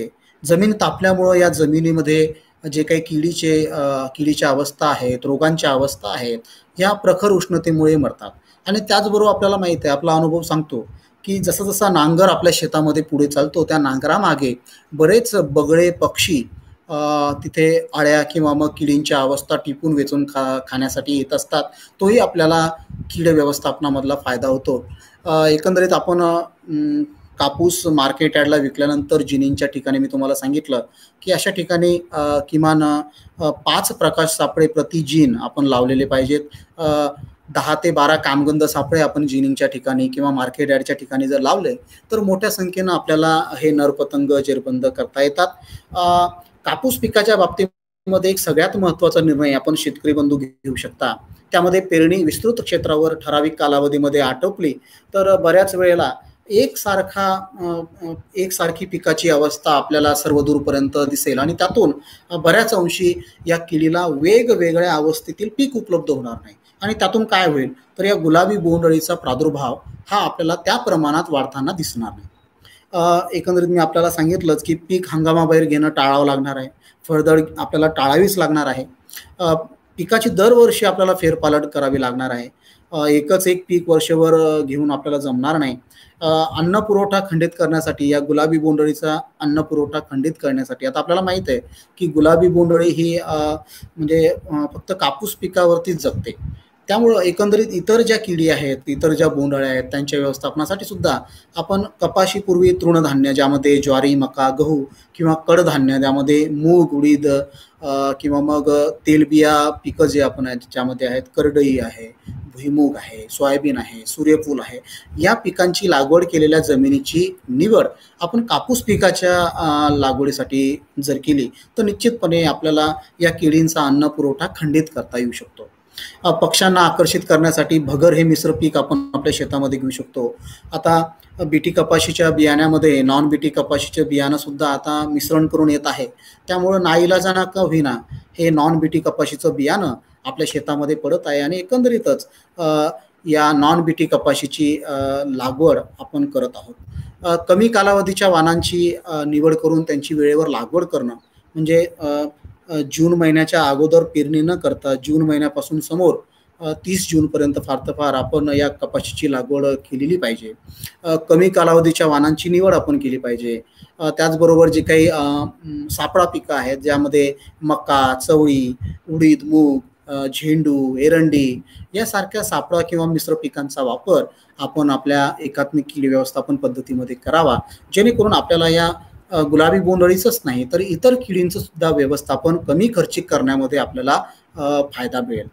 जमीन तापल्यामुळं या जमिनीमध्ये जे काही किडीचे अ, किडीच्या अवस्था आहेत, रोगांच्या अवस्था आहेत, या प्रखर उष्णतेमुळे मरतात. आणि त्याचबरोबर आपल्याला माहीत आहे, आपला अनुभव सांगतो, की जसा-जसा नांगर आपल्या शेतामध्ये पुढे चालतो, त्या नांगरामागे बरेच बगळे, पक्षी अ, तिथे अळ्या किंवा मग किडींच्या अवस्था टिपून वेचून खा खाण्यासाठी येत असतात. तोही आपल्याला कीड व्यवस्थापनामधला फायदा होतो. अ, एकंदरीत आपण अं, कापूस मार्केट यार्डला विकल्यानंतर जिनिंगच्या ठिकाणी मी तुम्हाला सांगितलं, की अशा ठिकाणी अ, किमान अ, पाच प्रकाश सापळे प्रति जिन आपण लावलेले पाहिजेत. अ, दहा ते बारा कामगंध सापळे आपण जिनिंगच्या ठिकाणी किंवा मार्केट यार्डच्या ठिकाणी जर लावले, तर मोठ्या संख्येनं आपल्याला हे नरपतंग जेरबंद करता येतात. अ, कापूस पिकाच्या बाबतीमध्ये एक सगळ्यात महत्त्वाचा निर्णय आपण शेतकरी बंधू घेऊ शकता. त्यामध्ये पेरणी विस्तृत क्षेत्रावर ठराविक कालावधीमध्ये आटोपली, तर बऱ्याच वेळेला एकसारखा अ, अ, एकसारखी पिकाची अवस्था आपल्याला सर्वदूरपर्यंत दिसेल आणि त्यातून अ, बऱ्याच अंशी या किडीला वेगवेगळ्या अवस्थेतील पीक उपलब्ध होणार नाही. आणि त्यातून काय होईल, तर या गुलाबी बोंडअळीचा प्रादुर्भाव हा आपल्याला त्या प्रमाणात वाढताना दिसणार नाही. अ, एकंदरीत मी आपल्याला सांगितलंच, की पीक हंगामाबाहेर घेणं टाळावं लागणार आहे. फळझड आपल्याला टाळावीच लागणार आहे. अ, पिकाची दरवर्षी आपल्याला फेरपालट करावी लागणार आहे. अ, एकच एक पीक वर्षभर अ, घेऊन आपल्याला जमणार नाही. अ, अन्न पुरवठा खंडित करण्यासाठी या गुलाबी बोंडअळीचा अन्न पुरवठा खंडित करण्यासाठी आता आपल्याला माहीत आहे, की गुलाबी बोंडअळी ही अ, म्हणजे अ, फक्त कापूस पिकावरतीच जगते. त्यामुळं एकंदरीत इतर ज्या किडी आहेत, इतर ज्या बोंडअळ्या आहेत, त्यांच्या व्यवस्थापनासाठी सुद्धा आपण कपाशीपूर्वी तृणधान्य ज्यामध्ये ज्वारी, मका, गहू किंवा कडधान्य ज्यामध्ये मूग, उडीद अ, किंवा मग तेलबिया पिकं जे आपण आहेत ज्यामध्ये आहेत करडई आहे, भुईमूग आहे, सोयाबीन आहे, सूर्यफूल आहे. या पिकांची लागवड केलेल्या जमिनीची निवड आपण कापूस पिकाच्या अ, लागवडीसाठी जर केली, तर निश्चितपणे आपल्याला या किडींचा अन्न पुरवठा खंडित करता येऊ शकतो. अ, पक्ष्यांना आकर्षित करण्यासाठी भगर हे मिश्र पीक आपण आपल्या शेतामध्ये घेऊ शकतो. आता बीटी कपाशीच्या बियाण्यामध्ये नॉन बीटी कपाशीचं बियाणं सुद्धा आता मिश्रण करून येत आहे. त्यामुळं नाईलाजानं का होईना हे नॉन बीटी कपाशीचं बियाणं आपल्या शेतामध्ये पडत आहे आणि एकंदरीतच अ, या नॉन बीटी कपाशीची अ, लागवड आपण करत आहोत. अ, कमी कालावधीच्या वाणांची अ, निवड करून त्यांची वेळेवर लागवड करणं म्हणजे अ, अ, जून महिन्याच्या अगोदर पेरणी न करता जून महिन्यापासून समोर अ, तीस जूनपर्यंत फार तर फार आपण या कपाशीची लागवड केलेली पाहिजे. अ, कमी कालावधीच्या वाणांची निवड आपण केली पाहिजे. अ, त्याचबरोबर जे काही अ, अं, सापळा पिकं आहेत ज्यामध्ये मका, चवळी, उडीद, मूग, अ, झेंडू, एरंडी यासारख्या सापळा किंवा मिश्र पिकांचा वापर आपण आपल्या एकात्मिक कीड व्यवस्थापन पद्धतीमध्ये करावा. जेणेकरून आपल्याला या अ, गुलाबी बोंडअळीचंच नाही, तर इतर किडींचं सुद्धा व्यवस्थापन कमी खर्चिक करण्यामध्ये आपल्याला अ, फायदा मिळेल.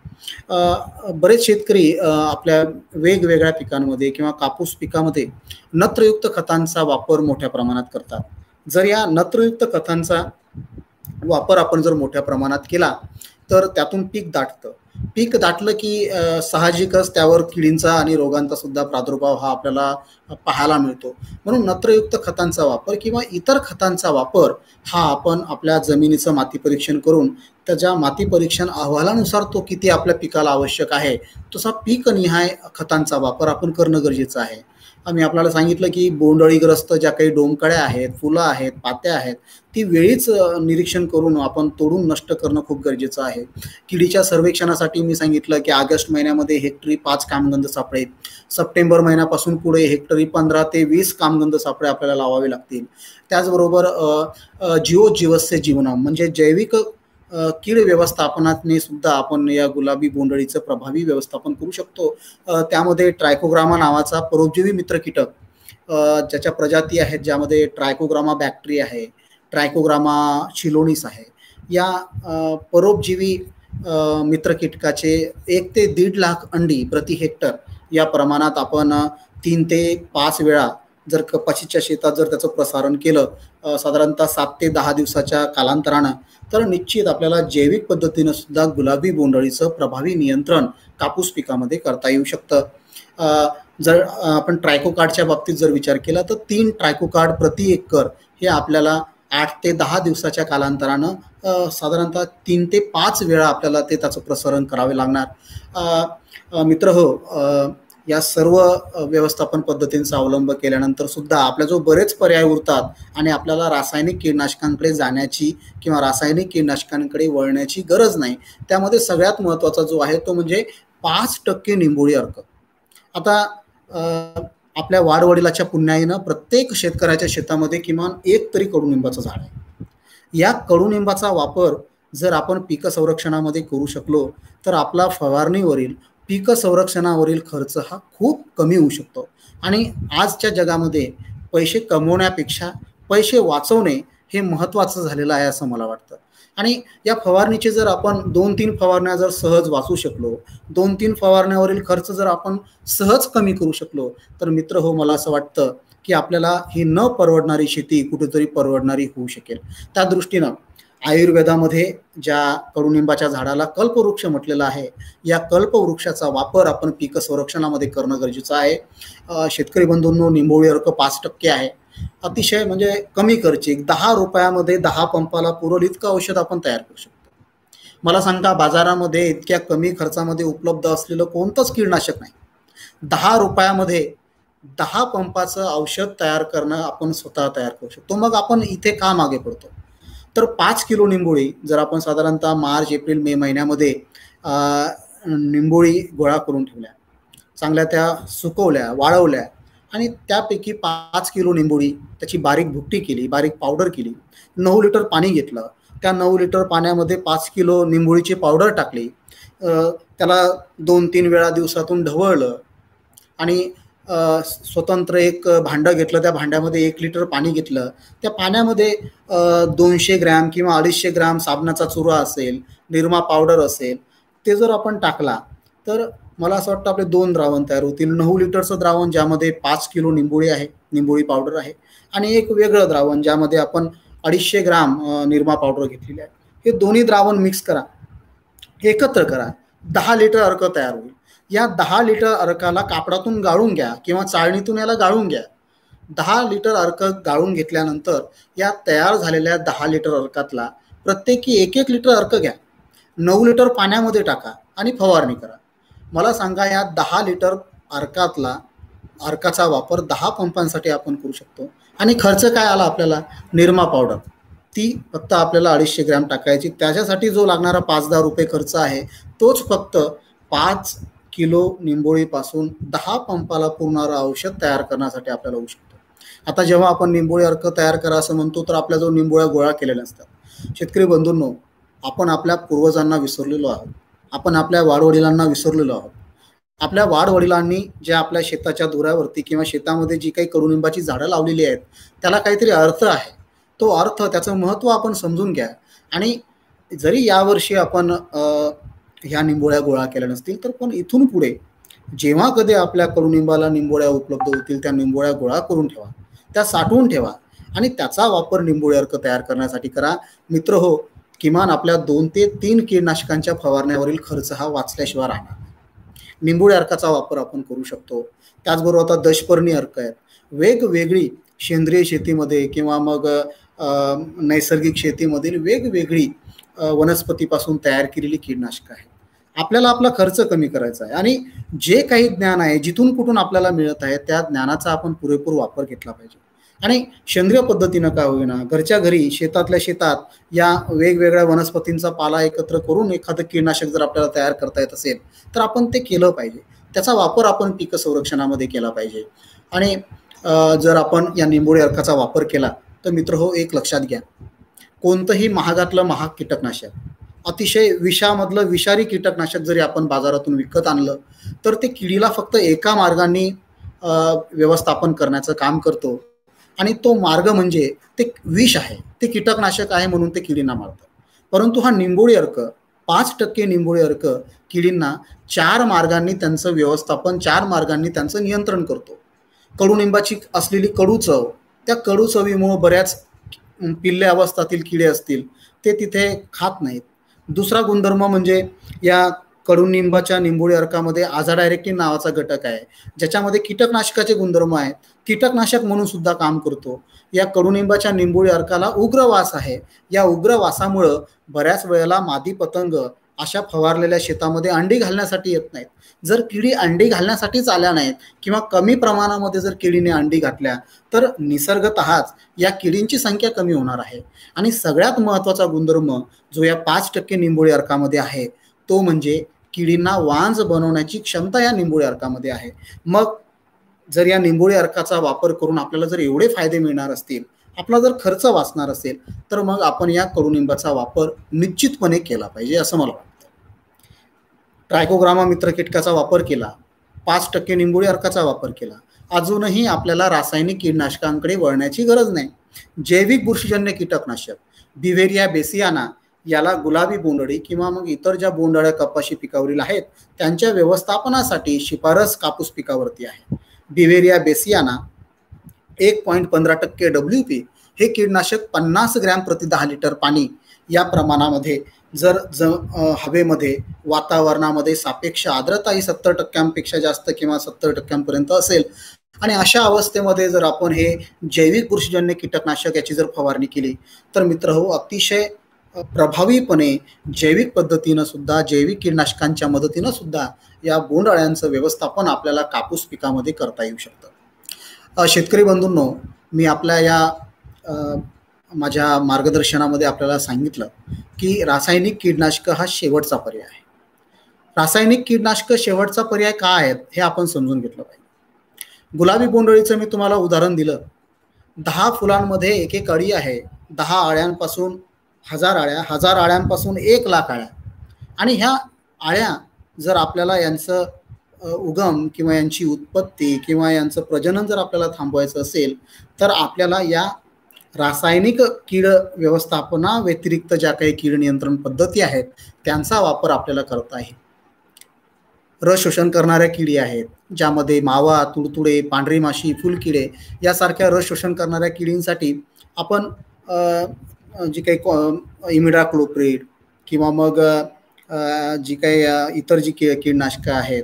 अ, बरेच शेतकरी अ, आपल्या वेगवेगळ्या पिकांमध्ये किंवा कापूस पिकामध्ये नत्रयुक्त खतांचा वापर मोठ्या प्रमाणात करतात. जर या नत्रयुक्त खतांचा वापर आपण जर मोठ्या प्रमाणात केला, तर त्यातून पीक दाटतं. पीक दाटलं की अ, साहजिकच त्यावर किडींचा आणि रोगांचा सुद्धा प्रादुर्भाव हा आपल्याला पाहायला मिळतो. म्हणून नत्रयुक्त खतांचा वापर किंवा इतर खतांचा वापर हा आपण आपल्या जमिनीचं माती परीक्षण करून त्याच्या माती परीक्षण अहवालानुसार तो किती आपल्या पिकाला आवश्यक आहे, तसा पीकनिहाय खतांचा वापर आपण करणं गरजेचं आहे. आम्ही आपल्याला सांगितलं की बोंडअळीग्रस्त ज्या काही डोमकळ्या आहेत, फुलं आहेत, पात्या आहेत, ती वेळीच अ, निरीक्षण करून आपण तोडून नष्ट करणं खूप गरजेचं आहे. किडीच्या सर्वेक्षणासाठी मी सांगितलं की ऑगस्ट महिन्यामध्ये हेक्टरी पाच कामगंध सापळे, सप्टेंबर महिन्यापासून पुढे हेक्टरी पंधरा ते वीस कामगंध सापळे आपल्याला लावावे लागतील. त्याचबरोबर अ, अ, जीवो जीवस्य जीवनम म्हणजे जैविक अ, कीड व्यवस्थापनाने सुद्धा आपण या गुलाबी बोंडअळीचं प्रभावी व्यवस्थापन करू शकतो. अ, त्यामध्ये ट्रायकोग्रामा नावाचा परोपजीवी मित्र कीटक अ, ज्याच्या प्रजाती आहेत ज्यामध्ये ट्रायकोग्रामा बॅक्टेरी आहे, ट्रायकोग्रामा चिलोनिस आहे. या अ, परोपजीवी अ, मित्र कीटकाचे एक ते दीड लाख अंडी प्रति हेक्टर या प्रमाणात आपण अ, तीन ते पाच वेळा जर कपाशीच्या शेतात जर त्याचं प्रसारण केलं अ, साधारणतः सात ते दहा दिवसाच्या कालांतरानं, तर निश्चित आपल्याला जैविक पद्धतीनं सुद्धा गुलाबी बोंडअळीचं प्रभावी नियंत्रण कापूस पिकामध्ये करता येऊ शकतं. अ, जर अ, आपण ट्रायकोकार्डच्या बाबतीत जर विचार केला तर तीन ट्रायकोकार्ड प्रति एकर हे आपल्याला आठ ते दहा दिवसाच्या कालांतरानं अ, साधारणतः तीन ते पाच वेळा आपल्याला ते त्याचं प्रसारण करावे लागणार. अ, अ, मित्रहो, अ, या सर्व व्यवस्थापन पद्धतींचा अवलंब केल्यानंतर सुद्धा आपल्या जो बरेच पर्याय उरतात आणि आपल्याला रासायनिक कीटकनाशकांकडे जाण्याची किंवा रासायनिक कीटकनाशकांकडे वळण्याची गरज नाही. त्यामध्ये सगळ्यात महत्त्वाचा जो आहे तो म्हणजे पाच टक्के निंबोळी अर्क. आता आपल्या वाडवडिलाच्या पुण्याईनं प्रत्येक शेतकऱ्याच्या शेतामध्ये किमान एक तरी कडुनिंबाचं झाड आहे. या कडुनिंबाचा वापर जर आपण पीक संरक्षणामध्ये करू शकलो तर आपला फवारणीवरील पीक संरक्षणावरील खर्च हा खूप कमी होऊ शकतो. आणि आजच्या जगामध्ये पैसे कमवण्यापेक्षा पैसे वाचवणे हे महत्त्वाचं झालेलं आहे असं मला वाटतं. आणि या फवारणीचे जर आपण दोन तीन फवारण्या जर सहज वाचू शकलो, दोन तीन फवारण्यावरील खर्च जर आपण सहज कमी करू शकलो तर मित्र हो, मला असं वाटतं की आपल्याला ही न परवडणारी शेती कुठेतरी परवडणारी होऊ शकेल. त्या दृष्टीनं आयुर्वेदामध्ये ज्या कडुनिंबाच्या झाडाला कल्पवृक्ष म्हटलेलं आहे, या कल्पवृक्षाचा वापर आपण पीक संरक्षणामध्ये करणं गरजेचं आहे. शेतकरी बंधूंनो, निंबोळी अर्क पाच टक्के आहे. अतिशय म्हणजे कमी खर्चिक, दहा रुपयामध्ये दहा पंपाला पुरल इतकं औषध आपण तयार करू शकतो. मला सांगा, बाजारामध्ये इतक्या कमी खर्चामध्ये उपलब्ध असलेलं कोणतंच कीटकनाशक नाही. दहा रुपयामध्ये दहा पंपाचं औषध तयार करणं आपण स्वतः तयार करू शकतो. मग आपण इथे का मागे पडतो? तर पाच किलो निंबोळी जर आपण साधारणतः मार्च एप्रिल मे महिन्यामध्ये निंबोळी गोळा करून ठेवल्या, चांगल्या त्या सुकवल्या, वाळवल्या आणि त्यापैकी पाच किलो निंबोळी त्याची बारीक भुकटी केली, बारीक पावडर केली, नऊ लिटर पाणी घेतलं, त्या नऊ लिटर पाण्यामध्ये पाच किलो निंबोळीची पावडर टाकली, त्याला दोन तीन वेळा दिवसातून ढवळलं आणि स्वतंत्र एक भांडं घेतलं, त्या भांड्यामध्ये एक लिटर पाणी घेतलं, त्या पाण्यामध्ये दोनशे ग्रॅम किंवा अडीचशे ग्रॅम साबणाचा चुरा असेल, निरमा पावडर असेल, ते जर आपण टाकला तर मला असं वाटतं आपले दोन द्रावण तयार होतील. नऊ लिटरचं द्रावण ज्यामध्ये पाच किलो निंबोळी आहे, निंबोळी पावडर आहे, आणि एक वेगळं द्रावण ज्यामध्ये आपण अडीचशे ग्राम निरमा पावडर घेतलेली आहे. हे दोन्ही द्रावण मिक्स करा, एकत्र करा, दहा लिटर अर्क तयार होईल. या दहा लिटर अर्काला कापडातून गाळून घ्या किंवा चाळणीतून याला गाळून घ्या. दहा लिटर अर्क गाळून घेतल्यानंतर या तयार झालेल्या दहा लिटर अर्कातला प्रत्येकी एक एक लिटर अर्क घ्या, नऊ लिटर पाण्यामध्ये टाका आणि फवारणी करा. मला सांगा, या दहा लिटर अर्कातला अर्काचा वापर दहा पंपांसाठी आपण करू शकतो. आणि खर्च काय आला आपल्याला? निरमा पावडर, ती फक्त आपल्याला अडीचशे ग्रॅम टाकायची. त्याच्यासाठी जो लागणारा पाच दहा रुपये खर्च आहे तोच फक्त पाच किलो निंबोळीपासून दहा पंपाला पुरणारं औषध तयार करण्यासाठी आपल्याला होऊ शकतो. आता जेव्हा आपण निंबोळी अर्क तयार करा असं म्हणतो तर आपल्या जो निंबोळ्या गोळा केलेल्या असतात. शेतकरी बंधूंनो, आपण आपल्या पूर्वजांना विसरलेलो आहोत, आपण आपल्या वाडवडिलांना विसरलेलो आहोत. आपल्या वाडवडिलांनी ज्या आपल्या शेताच्या धुऱ्यावरती किंवा शेतामध्ये जी काही कडुनिंबाची झाडं लावलेली आहेत त्याला काहीतरी अर्थ आहे. तो अर्थ, त्याचं महत्त्व आपण समजून घ्या. आणि जरी यावर्षी आपण ह्या निंबोळ्या गोळा केल्या नसतील तर पण इथून पुढे जेव्हा कधी आपल्या कडुनिंबाला निंबोळ्या उपलब्ध होतील त्या निंबोळ्या गोळा करून ठेवा, त्या साठवून ठेवा आणि त्याचा वापर निंबोळी अर्क तयार करण्यासाठी करा. मित्र हो, किमान आपल्या दोन ते तीन कीटकनाशकांच्या फवारण्यावरील खर्च हा वाचल्याशिवाय राहणार. निंबोळी अर्काचा वापर आपण करू शकतो. त्याचबरोबर आता दशपर्णी अर्क आहेत. वेगवेगळी सेंद्रिय शेतीमध्ये किंवा मग नैसर्गिक शेतीमधील वेगवेगळी वनस्पतीपासून तयार केलेली कीटकनाशकं आहेत. आपल्याला आपला खर्च कमी करायचा आहे आणि जे काही ज्ञान आहे, जिथून कुठून आपल्याला मिळत आहे, त्या ज्ञानाचा आपण पुरेपूर वापर घेतला पाहिजे. आणि सेंद्रिय पद्धतीनं का होईना, घरच्या घरी, शेतातल्या शेतात या वेगवेगळ्या वनस्पतींचा पाला एकत्र करून एखादं कीटकनाशक जर आपल्याला तयार करता येत असेल तर आपण ते केलं पाहिजे. त्याचा वापर आपण पीक संरक्षणामध्ये केला पाहिजे. आणि जर आपण या निंबोळी अर्काचा वापर केला तर मित्र हो, एक लक्षात घ्या, कोणतंही महागातलं महाग कीटकनाशक, अतिशय विषामधलं विषारी कीटकनाशक जरी आपण बाजारातून विकत आणलं तर ते किडीला फक्त एका मार्गाने व्यवस्थापन करण्याचं काम करतो. आणि तो मार्ग म्हणजे ते विष आहे, ते कीटकनाशक आहे म्हणून ते किडींना मारतं. परंतु हा निंबोळी अर्क, पाच टक्के निंबोळी अर्क किडींना चार मार्गांनी त्यांचं व्यवस्थापन, चार मार्गांनी त्यांचं नियंत्रण करतो. कडुनिंबाची असलेली कडू चव, त्या कडू चवीमुळे बऱ्याच पिल्ले अवस्थातील किडे असतील ते तिथे खात नाहीत. दुसरा गुणधर्म म्हणजे या कडुनिंबाच्या निंबोळी अर्कामध्ये आझाडायरेक्टिन नावाचा घटक आहे, ज्याच्यामध्ये कीटकनाशकाचे गुणधर्म आहेत, कीटकनाशक म्हणून सुद्धा काम करतो. या कडुनिंबाच्या निंबोळी अर्काला उग्र वास आहे. या उग्र वासामुळं बऱ्याच वेळेला मादी पतंग अशा फवारलेल्या शेतामध्ये अंडी घालण्यासाठी येत नाहीत. जर किडी अंडी घालण्यासाठीच आल्या नाहीत किंवा कमी प्रमाणामध्ये जर किडीने अंडी घातल्या तर निसर्गतःच या किडींची संख्या कमी होणार आहे. आणि सगळ्यात महत्त्वाचा गुणधर्म जो या पाच टक्के निंबोळी अर्कामध्ये आहे तो म्हणजे किडींना वांज बनवण्याची क्षमता या निंबोळी अर्कामध्ये आहे. मग जर या निंबोळी अर्काचा वापर करून आपल्याला जर एवढे फायदे मिळणार असतील, आपला जर खर्च वाचणार असेल, तर मग आपण या कडुनिंबाचा वापर निश्चितपणे केला पाहिजे असं मला वाटतं. ट्रायकोग्रामा मित्र कीटकाचा वापर केला, पाच टक्के निंबोळी अर्काचा वापर केला, अजूनही आपल्याला रासायनिक कीटकनाशकांकडे वळण्याची गरज नाही. जैविक बुरशीजन्य कीटकनाशक बिव्हेरिया बेसियाना याला गुलाबी बोंडअळी किंवा मग इतर ज्या बोंडअळ्या कपाशी पिकावरील आहेत त्यांच्या व्यवस्थापनासाठी शिफारस कापूस पिकावरती आहे. बिव्हेरिया बेसियाना एक पॉईंट पंधरा टक्के डब्ल्यू पी हे कीटनाशक पन्नास ग्रॅम प्रति दहा लिटर पाणी या प्रमाणामध्ये जर ज हवेमध्ये वातावरणामध्ये सापेक्ष आर्द्रता ही सत्तर टक्क्यांपेक्षा जास्त किंवा सत्तर टक्क्यांपर्यंत असेल आणि अशा अवस्थेमध्ये जर आपण हे जैविक बुरशीजन्य कीटकनाशक याची जर फवारणी केली तर मित्रहो अतिशय प्रभावीपणे जैविक पद्धतीनं सुद्धा जैविक कीटकनाशकांच्या मदतीनं सुद्धा या बोंडअळ्यांचं व्यवस्थापन आपल्याला कापूस पिकामध्ये करता येऊ शकतं. शेतकरी बंधूंनो, मी आपल्या या माझ्या मार्गदर्शनामध्ये आपल्याला सांगितलं की रासायनिक कीटनाशक हा शेवटचा पर्याय आहे. रासायनिक कीटनाशक शेवटचा पर्याय का आहेत हे आपण समजून घेतलं पाहिजे. गुलाबी बोंडअळीचं मी तुम्हाला उदाहरण दिलं. दहा फुलांमध्ये एक एक अळी आहे. दहा अळ्यांपासून हजार आळ्या, हजार आळ्यांपासून एक लाख आळ्या. आणि ह्या आळ्या जर आपल्याला यांचं उगम किंवा यांची उत्पत्ती किंवा यांचं प्रजनन जर आपल्याला थांबवायचं असेल तर आपल्याला या रासायनिक कीड व्यवस्थापना व्यतिरिक्त ज्या काही कीड नियंत्रण पद्धती आहेत त्यांचा वापर आपल्याला करता येईल. रस शोषण करणाऱ्या किडी आहेत ज्यामध्ये मावा, तुडतुडे, पांढरी माशी, फुलकिडे यासारख्या रस शोषण करणाऱ्या किडींसाठी आपण जी काही इमिडाक्लोप्रिड किंवा मग जी काही इतर जी की कीटनाशकं आहेत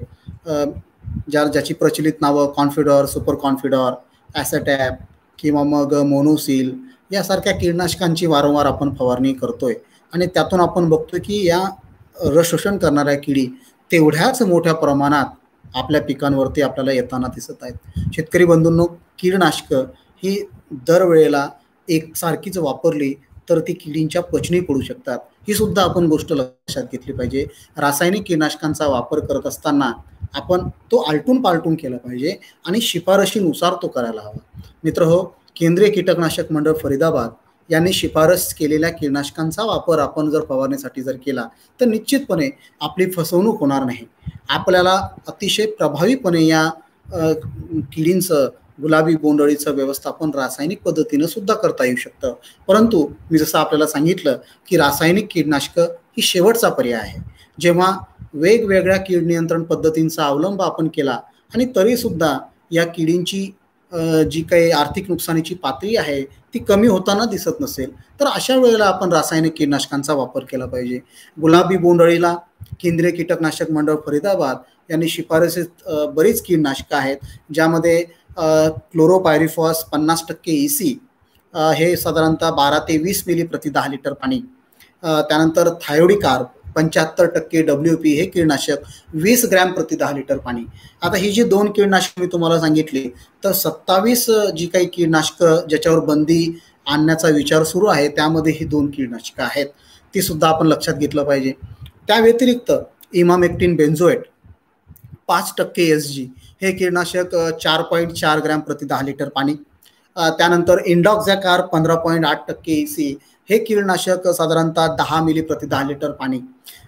ज्या ज्याची प्रचलित नावं कॉन्फिडॉर, सुपर कॉन्फिडॉर, ॲसेटॅप किंवा मग मोनोसिल यासारख्या कीटनाशकांची वारंवार आपण फवारणी करतोय आणि त्यातून आपण बघतोय की या रस शोषण करणाऱ्या किडी तेवढ्याच मोठ्या प्रमाणात आपल्या पिकांवरती आपल्याला येताना दिसत आहेत. शेतकरी बंधूंनो, कीटनाशकं ही दरवेळेला एकसारखीच वापरली तर ती किडींच्या पचनी पडू शकतात. ही सुद्धा आपण गोष्ट लक्षात घेतली पाहिजे. रासायनिक कीटनाशकांचा वापर करत असताना आपण तो आलटून पालटून केला पाहिजे आणि शिफारशीनुसार तो करायला हवा. मित्रहो, केंद्रीय कीटकनाशक मंडळ फरीदाबाद यांनी शिफारस केलेल्या कीटनाशकांचा वापर आपण जर फवारण्यासाठी जर केला तर निश्चितपणे आपली फसवणूक होणार नाही. आपल्याला अतिशय प्रभावीपणे या किडींचं, गुलाबी बोंडअळीचं व्यवस्थापन रासायनिक पद्धतीनं सुद्धा करता येऊ शकतं. परंतु मी जसं आपल्याला सांगितलं की रासायनिक कीटनाशकं ही शेवटचा पर्याय आहे. जेव्हा वेगवेगळ्या कीड नियंत्रण पद्धतींचा अवलंब आपण केला आणि तरीसुद्धा या किडींची जी काही आर्थिक नुकसानीची पातळी आहे ती कमी होताना दिसत नसेल तर अशा वेळेला आपण रासायनिक कीटनाशकांचा वापर केला पाहिजे. गुलाबी बोंडअळीला केंद्रीय कीटकनाशक मंडळ फरीदाबाद यांनी शिफारसीत बरीच कीटनाशकं आहेत ज्यामध्ये क्लोरोपायरिफॉस पन्नास टक्के ई सी हे साधारणतः बारा ते वीस मिली प्रति दहा लिटर पाणी, त्यानंतर थायोडिकार्ब पंच्याहत्तर टक्के डब्ल्यू पी हे कीटनाशक वीस ग्रॅम प्रति दहा लिटर पाणी. आता ही जी दोन कीटनाशक मी तुम्हाला सांगितली तर सत्तावीस जी काही कीटनाशकं ज्याच्यावर बंदी आणण्याचा विचार सुरू आहे त्यामध्ये ही दोन कीटनाशकं आहेत, ती सुद्धा आपण लक्षात घेतलं पाहिजे. त्या व्यतिरिक्त इमामेक्टिन बेन्झोएट पाच टक्के एस जी हे कीटनाशक चार पॉईंट चार ग्रॅम प्रति दहा लिटर पाणी, त्यानंतर इंडॉक्झॅकार पंधरा पॉईंट आठ टक्के ई सी हे कीटनाशक साधारणतः दहा मिली प्रति दहा लिटर पाणी.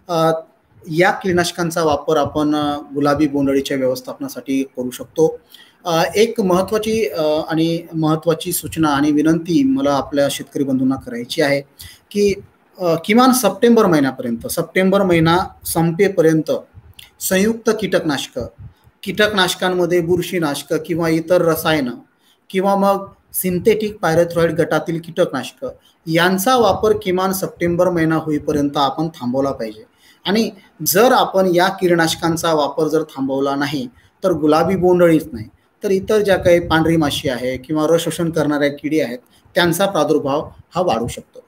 या कीटनाशकांचा वापर आपण गुलाबी बोंडअळीच्या व्यवस्थापनासाठी करू शकतो. एक महत्त्वाची आणि महत्त्वाची सूचना आणि विनंती मला आपल्या शेतकरी बंधूंना करायची आहे की किमान सप्टेंबर महिन्यापर्यंत सप्टेंबर महिना संपेपर्यंत संयुक्त कीटकनाशकं, कीटकनाशकांमध्ये बुरशीनाशकं किंवा इतर रसायनं किंवा मग सिंथेटिक पायरेथ्रॉइड गटातील कीटकनाशकं यांचा वापर किमान सप्टेंबर महिना होईपर्यंत आपण थांबवला पाहिजे. आणि जर आपण या कीटकनाशकांचा वापर जर थांबवला नाही तर गुलाबी बोंडअळीच नाही तर इतर ज्या काही पांढरी माशी आहे किंवा रस शोषण करणाऱ्या किडी आहेत त्यांचा प्रादुर्भाव हा वाढू शकतो.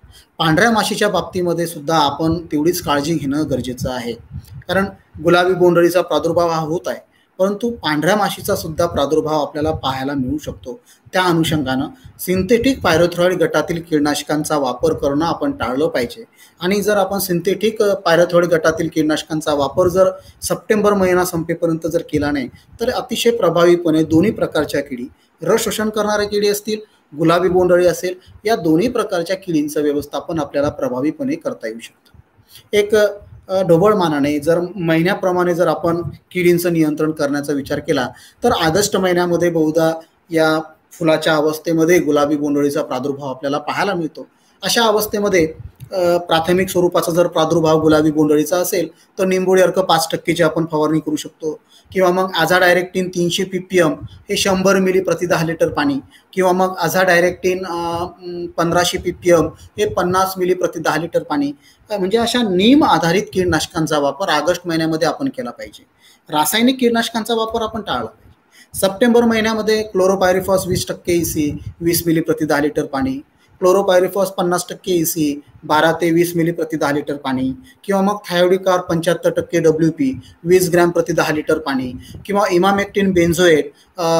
पांढऱ्या माशीच्या बाबतीमध्ये सुद्धा आपण तेवढीच काळजी घेणं गरजेचं आहे, कारण गुलाबी बोंडअळीचा प्रादुर्भाव हा होत आहे, परंतु पांढऱ्या माशीचा सुद्धा प्रादुर्भाव आपल्याला पाहायला मिळू शकतो. त्या अनुषंगानं सिंथेटिक पायरोथ्रॉइड गटातील कीटकनाशकांचा वापर करणं आपण टाळलं पाहिजे. आणि जर आपण सिंथेटिक पायरोथ्रॉइड गटातील कीटकनाशकांचा वापर जर सप्टेंबर महिना संपेपर्यंत जर केला नाही, तर अतिशय प्रभावीपणे दोन्ही प्रकारच्या किडी, रस शोषण करणाऱ्या किडी असतील, गुलाबी बोंडअळी असेल, या दोन्ही प्रकारच्या किडींचं व्यवस्थापन आपल्याला प्रभावीपणे करता येऊ शकतं. एक ढोबळमानाने जर महिन्याप्रमाणे जर आपण किडींचं नियंत्रण करण्याचा विचार केला, तर ऑगस्ट महिन्यामध्ये बहुधा या फुलाच्या अवस्थेमध्ये गुलाबी बोंडअळीचा प्रादुर्भाव आपल्याला पाहायला मिळतो. अशा अवस्थेमध्ये प्राथमिक स्वरूपाचा जर प्रादुर्भाव गुलाबी बोंडअळीचा असेल तर निंबोळी अर्क पाच टक्केची आपण फवारणी करू शकतो, किंवा मग आझाडायरेक्टिन तीनशे पी पी एम हे शंभर मिली प्रति दहा लिटर पाणी, किंवा मग आझाडायरेक्टिन पंधराशे पी पी एम हे पन्नास मिली प्रति दहा लिटर पाणी, म्हणजे अशा नीम आधारित कीटकनाशकांचा वापर ऑगस्ट महिन्यामध्ये आपण केला पाहिजे. रासायनिक कीटकनाशकांचा वापर आपण टाळला पाहिजे. सप्टेंबर महिन्यामध्ये क्लोरोपायरिफॉस वीस टक्के ई सी वीस मिली प्रति दहा लिटर पाणी, क्लोरोपायरिफॉस पन्नास टक्के ई सी बारा ते वीस मिली प्रति दहा लिटर पाणी, किंवा मग थायोडिकार पंच्याहत्तर टक्के डब्ल्यू पी वीस ग्रॅम प्रति दहा लिटर पाणी, किंवा इमामेक्टिन बेन्झोएट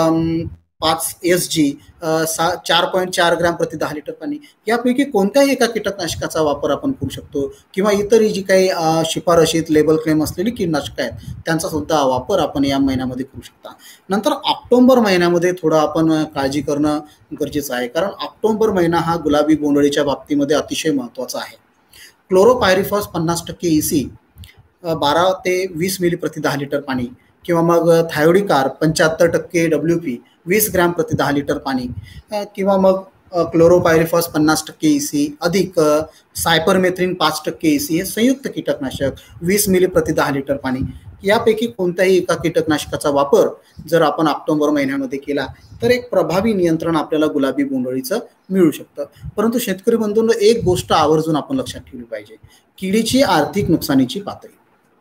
पाच एस जी सा चार पॉईंट चार ग्रॅम प्रति दहा लिटर पाणी, यापैकी कोणत्याही एका कीटकनाशकाचा वापर आपण करू शकतो, किंवा इतर जी काही शिफारशीत लेबल क्लेम असलेली कीटकनाशकं आहेत त्यांचा सुद्धा वापर आपण या महिन्यामध्ये करू शकता. नंतर ऑक्टोबर महिन्यामध्ये थोडं आपण काळजी करणं गरजेचं आहे, कारण ऑक्टोबर महिना हा गुलाबी बोंडअळीच्या बाबतीमध्ये अतिशय महत्त्वाचा आहे. क्लोरोपायरिफॉस पन्नास टक्के ई सी बारा ते वीस मिली प्रति दहा लिटर पाणी, किंवा मग थायोडिकार पंच्याहत्तर टक्के डब्ल्यू पी वीस ग्रॅम प्रति दहा लिटर पाणी, किंवा मग क्लोरोपायरिफॉस पन्नास टक्के ई सी अधिक सायपरमेथ्रिन पाच टक्के ई सी हे संयुक्त कीटकनाशक वीस मिली प्रति दहा लिटर पाणी, यापैकी कोणत्याही एका कीटकनाशकाचा वापर जर आपण ऑक्टोबर महिन्यामध्ये केला तर एक प्रभावी नियंत्रण आपल्याला गुलाबी बोंडअळीचं मिळू शकतं. परंतु शेतकरी बंधूंनो, एक गोष्ट आवर्जून आपण लक्षात ठेवली पाहिजे, किडीची आर्थिक नुकसानीची पातळी.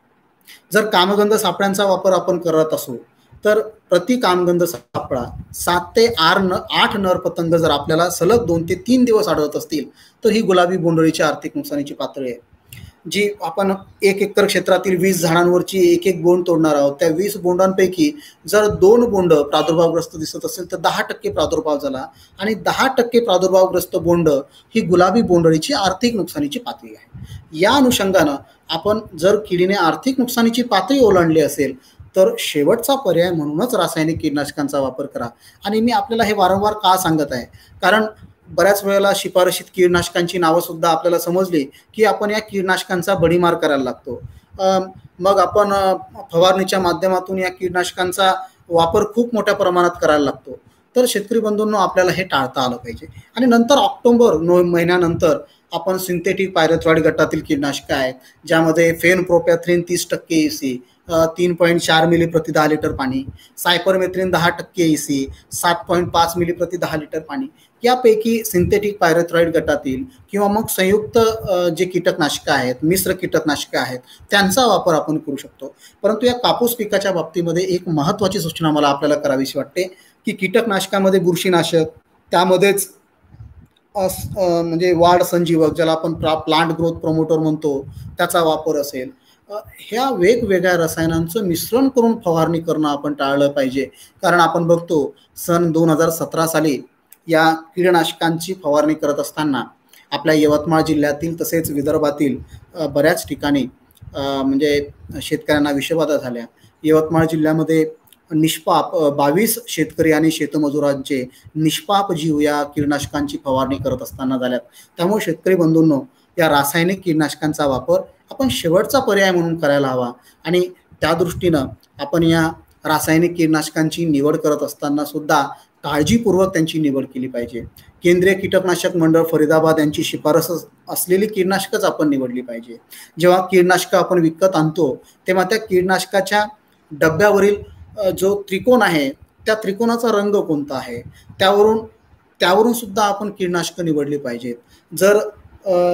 जर कामगंध सापळ्यांचा वापर आपण करत असू तर प्रति कामगंध सापळा सात ते आठ न आठ नर पतंग जर आपल्याला सलग दोन ते तीन दिवस आढळत असतील तर ही गुलाबी बोंडअळीची आर्थिक नुकसानीची पातळी आहे. जी आपण एक एकर क्षेत्रातील वीस झाडांवरची एक एक बोंड तोडणार आहोत, त्या वीस बोंडांपैकी जर दोन बोंड प्रादुर्भावग्रस्त दिसत असेल तर दहा टक्के प्रादुर्भाव झाला, आणि दहा टक्के प्रादुर्भावग्रस्त बोंड ही गुलाबी बोंडअळीची आर्थिक नुकसानीची पातळी आहे. या अनुषंगानं आपण जर किडीने आर्थिक नुकसानीची पातळी ओलांडली असेल तर शेवटचा पर्याय म्हणूनच रासायनिक कीटकनाशकांचा वापर करा. आणि मी आपल्याला हे वारंवार का सांगत आहे, कारण बऱ्याच वेळेला शिफारशीत कीटकनाशकांची नावं सुद्धा आपल्याला समजली की आपण या कीटकनाशकांचा बडीमार करायला लागतो. मग आपण फवारणीच्या माध्यमातून या कीटकनाशकांचा वापर खूप मोठ्या प्रमाणात करायला लागतो. तर शेतकरी बंधूंनो, आपल्याला हे टाळता आलं पाहिजे. आणि नंतर ऑक्टोबर नो महिन्यानंतर आपण सिंथेटिक पायरोथ्रॉइड गटातील कीटकनाशकं आहेत, ज्यामध्ये फेनप्रोपॅथ्रिन तीस टक्के ई सी तीन पॉईंट चार मिली प्रति दहा लिटर पाणी, सायपरमेथ्रिन दहा टक्के ई सी सात पॉईंट पाच मिली प्रति दहा लिटर पाणी, यापैकी सिंथेटिक पायरोथ्रॉइड गटातील किंवा मग संयुक्त जे कीटकनाशकं आहेत, मिश्र कीटकनाशकं आहेत, त्यांचा वापर आपण करू शकतो. परंतु या कापूस पिकाच्या बाबतीमध्ये एक महत्त्वाची सूचना मला आपल्याला करावीशी वाटते की कीटकनाशकामध्ये बुरशीनाशक, त्यामध्येच म्हणजे वाढ संजीवक, ज्याला आपण प्लांट ग्रोथ प्रमोटर म्हणतो, त्याचा वापर असेल, ह्या वेगवेगळ्या रसायनांचं मिश्रण करून फवारणी करणं आपण टाळलं पाहिजे. कारण आपण बघतो सन दोन हजार सतरा साली या कीटकनाशकांची फवारणी करत असताना आपल्या यवतमाळ जिल्ह्यातील तसेच विदर्भातील बऱ्याच ठिकाणी म्हणजे शेतकऱ्यांना विषबाधा झाल्या. यवतमाळ जिल्ह्यामध्ये निष्पाप बावीस शेतकरी आणि शेतमजुरांचे निष्पाप जीव या कीटकनाशकांची फवारणी करत असताना झाल्यात. त्यामुळे शेतकरी बंधूंनो, या रासायनिक कीटकनाशकांचा वापर आपण शेवटचा पर्याय म्हणून करायला हवा. आणि त्या दृष्टीनं आपण या रासायनिक कीटकनाशकांची निवड करत असताना सुद्धा काळजीपूर्वक त्यांची निवड केली पाहिजे. केंद्रीय कीटकनाशक मंडळ फरीदाबाद यांची शिफारस असलेली कीटकनाशकच आपण निवडली पाहिजे. जेव्हा कीटकनाशकं आपण विकत आणतो तेव्हा त्या कीटकनाशकाच्या डब्यावरील जो त्रिकोण आहे त्या त्रिकोणाचा रंग कोणता आहे त्यावरून त्यावरून सुद्धा आपण कीटकनाशकं निवडली पाहिजेत. जर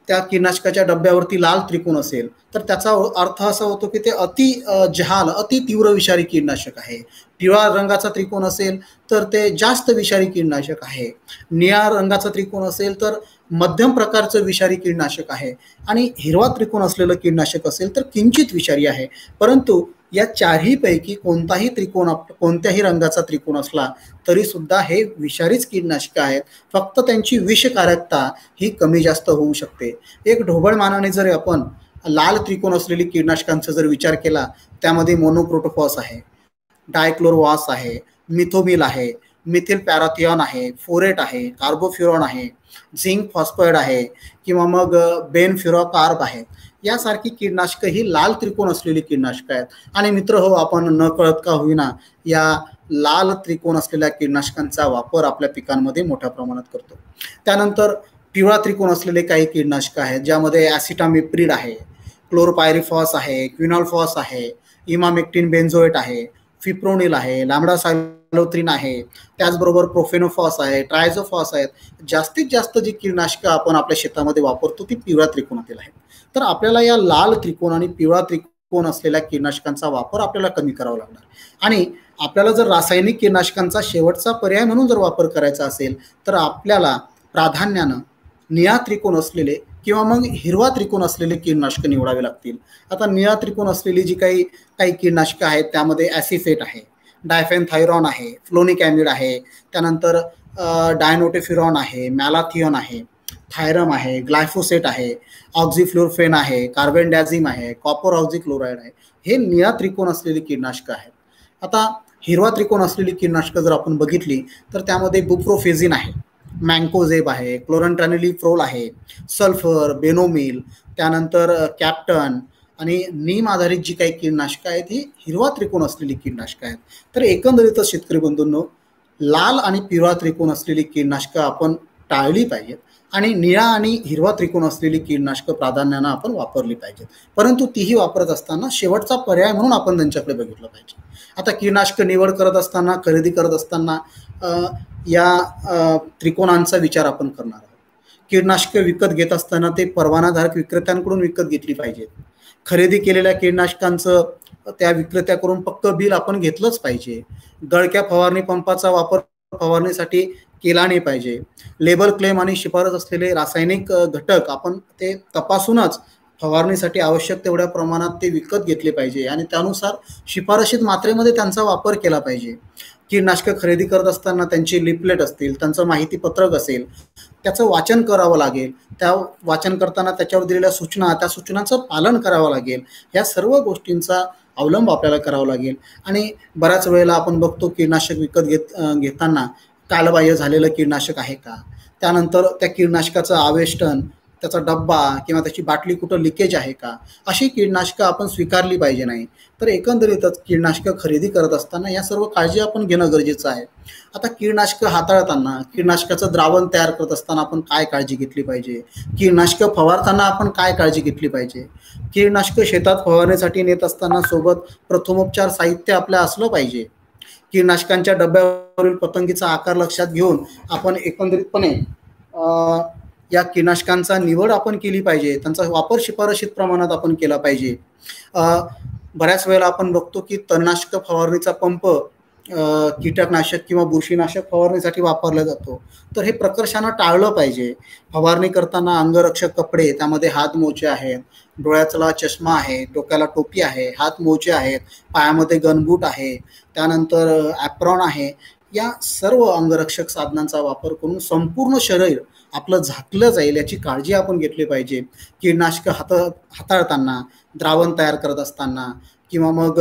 त्या कीटकनाशकाच्या डब्यावरती लाल त्रिकोण असेल तर त्याचा अर्थ असा होतो की ते अति जहाल अति तीव्र विषारी कीटकनाशक आहे. पिवळा रंगाचा त्रिकोण असेल तर ते जास्त विषारी कीटकनाशक आहे. निळ्या रंगाचा त्रिकोण असेल तर मध्यम प्रकारचं विषारी कीटकनाशक आहे आणि हिरवा त्रिकोण असलेलं कीटकनाशक असेल तर किंचित विषारी आहे. परंतु या चारही पैकी कोणताही त्रिकोण कोणत्याही रंगाचा त्रिकोण असला तरी सुद्धा हे विषारीच कीटकनाशक आहेत. फक्त त्यांची विषकारकता ही कमी जास्त होऊ शकते. एक ढोबळमानाने जर आपण लाल त्रिकोण असलेली कीटकनाशकांचा जर विचार केला त्यामध्ये मोनोक्रोटोफॉस आहे, डायक्लोरवास आहे, मिथोमिल आहे, मिथिल पॅराथिऑन आहे, फोरेट आहे, कार्बोफ्युरॉन आहे, झिंक फॉस्फाईड आहे किंवा मग बेनफ्युरॉकार्ब आहे. यासारखी कीटकनाशकं ही लाल त्रिकोण असलेली कीटकनाशकं आहेत. आणि मित्र हो, आपण न कळत का होईना या लाल त्रिकोण असलेल्या कीटकनाशकांचा वापर आपल्या पिकांमध्ये मोठ्या प्रमाणात करतो. त्यानंतर पिवळा त्रिकोण असलेले काही कीटकनाशकं आहेत ज्यामध्ये ॲसिटामिप्रिड आहे, क्लोरोपायरिफॉस आहे, क्विनॉल्फॉस आहे, इमामेक्टिन बेन्झोएट आहे, फिप्रोनिल आहे, लॅम्बडासायलोथ्रिन आहे, त्याचबरोबर प्रोफेनोफॉस आहे, ट्रायझोफॉस आहेत. जास्तीत जास्त जी कीटकनाशकं आपण आपल्या शेतामध्ये वापरतो ती पिवळ्या त्रिकोणातील आहेत. तर आपल्याला या लाल त्रिकोण आणि पिवळा त्रिकोण असलेल्या कीटकनाशकांचा वापर आपल्याला कमी करावा लागणार. आणि आपल्याला जर रासायनिक कीटकनाशकांचा शेवटचा पर्याय म्हणून जर वापर करायचा असेल तर आपल्याला प्राधान्यानं निळा त्रिकोण असलेले किंवा मग हिरवा त्रिकोण असलेले कीटकनाशकं निवडावे लागतील. आता निळा त्रिकोण असलेली जी काही काही कीटकनाशकं आहेत त्यामध्ये ॲसिफेट आहे, डायफेनथायरॉन आहे, फ्लोनिक ॲमिड आहे, त्यानंतर डायनोटेफ्युरॉन आहे, मॅलाथिओन आहे, थायरम आहे, ग्लायफोसेट आहे, ऑक्झिफ्लोरफेन आहे, कार्बेंडॅझिम आहे, कॉपर ऑक्झिक्लोराईड आहे. हे निळा त्रिकोण असलेली कीटकनाशकं आहेत. आता हिरवा त्रिकोण असलेली कीटकनाशकं जर आपण बघितली तर त्यामध्ये बुप्रोफेझिन आहे, मँकोझेब आहे, क्लोरंट्रॅनिलीप्रोल आहे, सल्फर, बेनोमिल, त्यानंतर कॅप्टन आणि नीम आधारित जी काही कीटकनाशकं आहेत ही हिरवा त्रिकोण असलेली कीटकनाशकं आहेत. तर एकंदरीतच शेतकरी बंधूंनो, लाल आणि पिवळा त्रिकोण असलेली कीटकनाशकं आपण टाळली पाहिजेत आणि निळा आणि हिरवा त्रिकोण असलेली कीटकनाशकं प्राधान्यानं आपण वापरली पाहिजेत. परंतु तीही वापरत असताना शेवटचा पर्याय म्हणून आपण त्यांच्याकडे बघितलं पाहिजे. आता कीटकनाशकं निवड करत असताना, खरेदी करत असताना या त्रिकोणांचा विचार आपण करणार आहोत. कीटकनाशकं विकत घेत असताना ते परवानाधारक विक्रेत्यांकडून विकत घेतली पाहिजेत. खरेदी केलेल्या कीटकनाशकांचं त्या विक्रेत्याकडून पक्कं बिल आपण घेतलंच पाहिजे. गळक्या फवारणी पंपाचा वापर फवारणीसाठी केला नाही पाहिजे. लेबल क्लेम आणि शिफारस असलेले रासायनिक घटक आपण ते तपासूनच फवारणीसाठी आवश्यक तेवढ्या प्रमाणात ते विकत घेतले पाहिजे आणि त्यानुसार शिफारशीत मात्रेमध्ये त्यांचा वापर केला पाहिजे. कीटकनाशकं खरेदी करत असताना त्यांची लिफलेट असतील, त्यांचं माहितीपत्रक असेल, त्याचं वाचन करावं लागेल. त्या वाचन करताना त्याच्यावर दिलेल्या सूचना, त्या सूचनांचं पालन करावं लागेल. या सर्व गोष्टींचा अवलंब आपल्याला करावा लागेल. आणि बऱ्याच वेळेला आपण बघतो कीटकनाशक विकत घेत घेताना कालबाह्य झालेलं कीटकनाशक आहे का, त्यानंतर त्या कीटकनाशकाचं आवेष्टन, त्याचा डब्बा किंवा त्याची बाटली कुठं लिकेज आहे का, अशी कीटकनाशकं आपण स्वीकारली पाहिजे नाही. तर एकंदरीतच कीटकनाशकं खरेदी करत असताना या सर्व काळजी आपण घेणं गरजेचं आहे. आता कीटकनाशकं हाताळताना, कीटकनाशकाचं द्रावण तयार करत असताना आपण काय काळजी घेतली पाहिजे, कीटकनाशकं फवारताना आपण काय काळजी घेतली पाहिजे, कीटकनाशकं शेतात फवारण्यासाठी नेत असताना सोबत प्रथमोपचार साहित्य आपल्या असलं पाहिजे. कीटकनाशकांच्या डब्यावरील पतंगीचा आकार लक्षात घेऊन आपण एकंदरीतपणे या कीटकनाशकांचा निवड आपण केली पाहिजे. त्यांचा वापर शिफारशीत प्रमाणात आपण केला पाहिजे. बऱ्याच वेळेला आपण बघतो की तणनाशक फवारणीचा पंप कीटकनाशक किंवा बुरशीनाशक फवारणीसाठी वापरला जातो. तर हे प्रकर्षानं टाळलं पाहिजे. फवारणी करताना अंगरक्षक कपडे, त्यामध्ये हात मोजे आहेत, डोळ्याचा चष्मा आहे, डोक्याला टोपी आहे, हात मोजे आहेत, पायामध्ये गनबूट आहे, त्यानंतर ॲप्रॉन आहे. या सर्व अंगरक्षक साधनांचा वापर करून संपूर्ण शरीर आपलं झाकलं जाईल याची काळजी आपण घेतली पाहिजे. कीटकनाशकं हात हाताळताना, द्रावण तयार करत असताना किंवा मग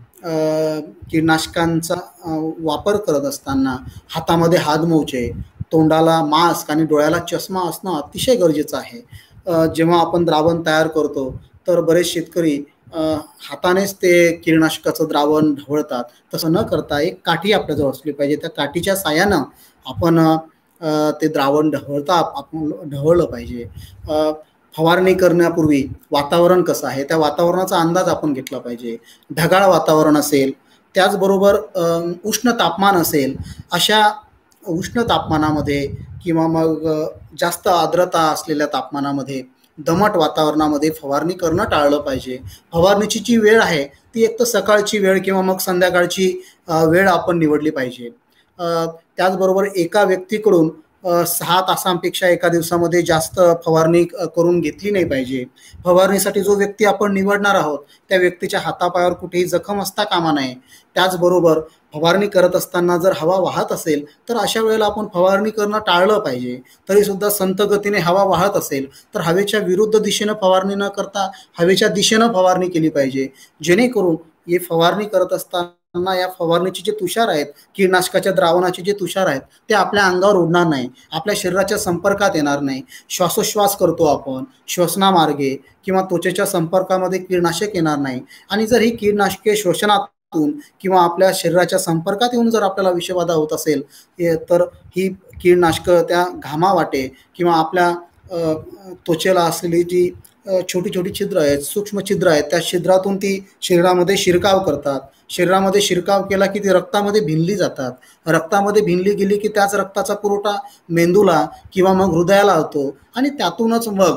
कीटकनाशकांचा वापर करत असताना हातामध्ये हातमोजे, तोंडाला मास्क आणि डोळ्याला चष्मा असणं अतिशय गरजेचं आहे. जेव्हा आपण द्रावण तयार करतो तर बरेच शेतकरी हातानेच ते कीटकनाशकाचं द्रावण ढवळतात. तसं न करता एक काठी आपल्याजवळ असली पाहिजे. त्या काठीच्या साहाय्यानं आपण ते द्रावण ढवळता आपण ढवळलं पाहिजे. फवारणी करण्यापूर्वी वातावरण कसं आहे त्या वातावरणाचा अंदाज आपण घेतला पाहिजे. ढगाळ वातावरण असेल, त्याचबरोबर उष्ण तापमान असेल, अशा उष्ण तापमानामध्ये किंवा मग जास्त आर्द्रता असलेल्या तापमानामध्ये दमट वातावरणामध्ये फवारणी करणं टाळलं पाहिजे. फवारणीची जी वेळ आहे ती एक तर सकाळची वेळ किंवा मग संध्याकाळची वेळ आपण निवडली पाहिजे. त्याचबरोबर एका व्यक्तीकडून सहा तासांपेक्षा एका दिवसामध्ये जास्त फवारणी करून घेतली नाही पाहिजे. फवारणीसाठी जो व्यक्ती आपण निवडणार आहोत त्या व्यक्तीच्या हातापायावर कुठेही जखम असता कामा नये. त्याचबरोबर फवारणी करत असताना जर हवा वाहत असेल तर अशा वेळेला आपण फवारणी करणं टाळलं पाहिजे. तरीसुद्धा संथ गतीने हवा वाहत असेल तर हवेच्या विरुद्ध दिशेनं फवारणी न करता हवेच्या दिशेनं फवारणी केली पाहिजे, जेणेकरून हे फवारणी करत असताना या फवारणीचे जे तुषार आहेत, कीटकनाशकाच्या द्रावणाचे जे तुषार आहेत ते आपल्या अंगावर उडणार नाही, आपल्या शरीराच्या संपर्कात येणार नाही. श्वासोश्वास करतो आपण, श्वसनामार्गे किंवा त्वचेच्या संपर्कामध्ये कीटकनाशक येणार नाही. आणि जर ही कीटकनाशके श्वसनातून किंवा आपल्या शरीराच्या संपर्कात येऊन जर आपल्याला विषबाधा होत असेल तर ही कीटकनाशकं त्या घामावाटे किंवा आपल्या त्वचेला असलेली जी छोटी छोटी छिद्र आहेत, सूक्ष्म छिद्र आहेत, त्या छिद्रातून ती शरीरामध्ये शिरकाव करतात. शरीरामध्ये शिरकाव केला की ती रक्तामध्ये भिनली जातात. रक्तामध्ये भिनली गेली की त्याच रक्ताचा पुरवठा मेंदूला किंवा मग हृदयाला होतो आणि त्यातूनच मग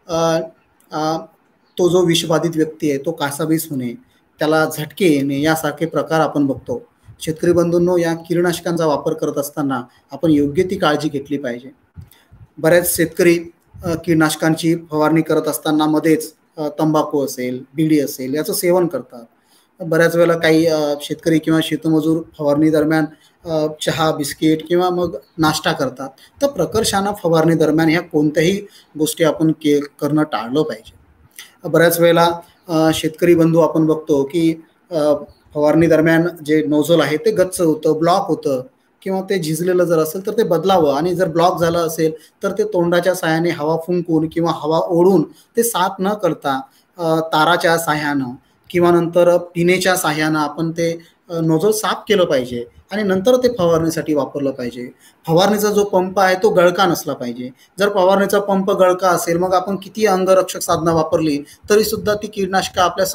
तो जो विषबाधित व्यक्ती आहे तो कासावीस होणे, त्याला झटके येणे यासारखे प्रकार आपण बघतो. शेतकरी बंधूंनो, या कीटकनाशकांचा वापर करत असताना आपण योग्य ती काळजी घेतली पाहिजे. बऱ्याच शेतकरी कीटकनाशकांची फवारणी करत असताना मध्येच तंबाखू असेल, बिडी असेल याचं सेवन करतात. बऱ्याच वेळेला काही शेतकरी किंवा शेतमजूर फवारणी दरम्यान चहा, बिस्किट किंवा मग नाश्ता करतात. तर प्रकर्षानं फवारणी दरम्यान ह्या कोणत्याही गोष्टी आपण के करणं टाळलं पाहिजे. बऱ्याच वेळेला शेतकरी बंधू आपण बघतो की फवारणी दरम्यान जे नोझल आहे ते गच्च होतं, ब्लॉक होतं किंवा ते झिजलेलं जर असेल तर ते बदलावं. आणि जर ब्लॉक झालं असेल तर ते तोंडाच्या साहाय्याने हवा फुंकून किंवा हवा ओढून ते साफ न करता ताराच्या साहाय्यानं किंवा नंतर पिण्याच्या साहाय्यानं आपण ते नोझल साफ केलं पाहिजे आणि नंतर ते फवारणीसाठी वापरलं पाहिजे. फवारणीचा जो पंप आहे तो गळका नसला पाहिजे. जर फवारणीचा पंप गळका असेल मग आपण किती अंगरक्षक साधनं वापरली तरी सुद्धा ती कीटकनाशकं आपल्या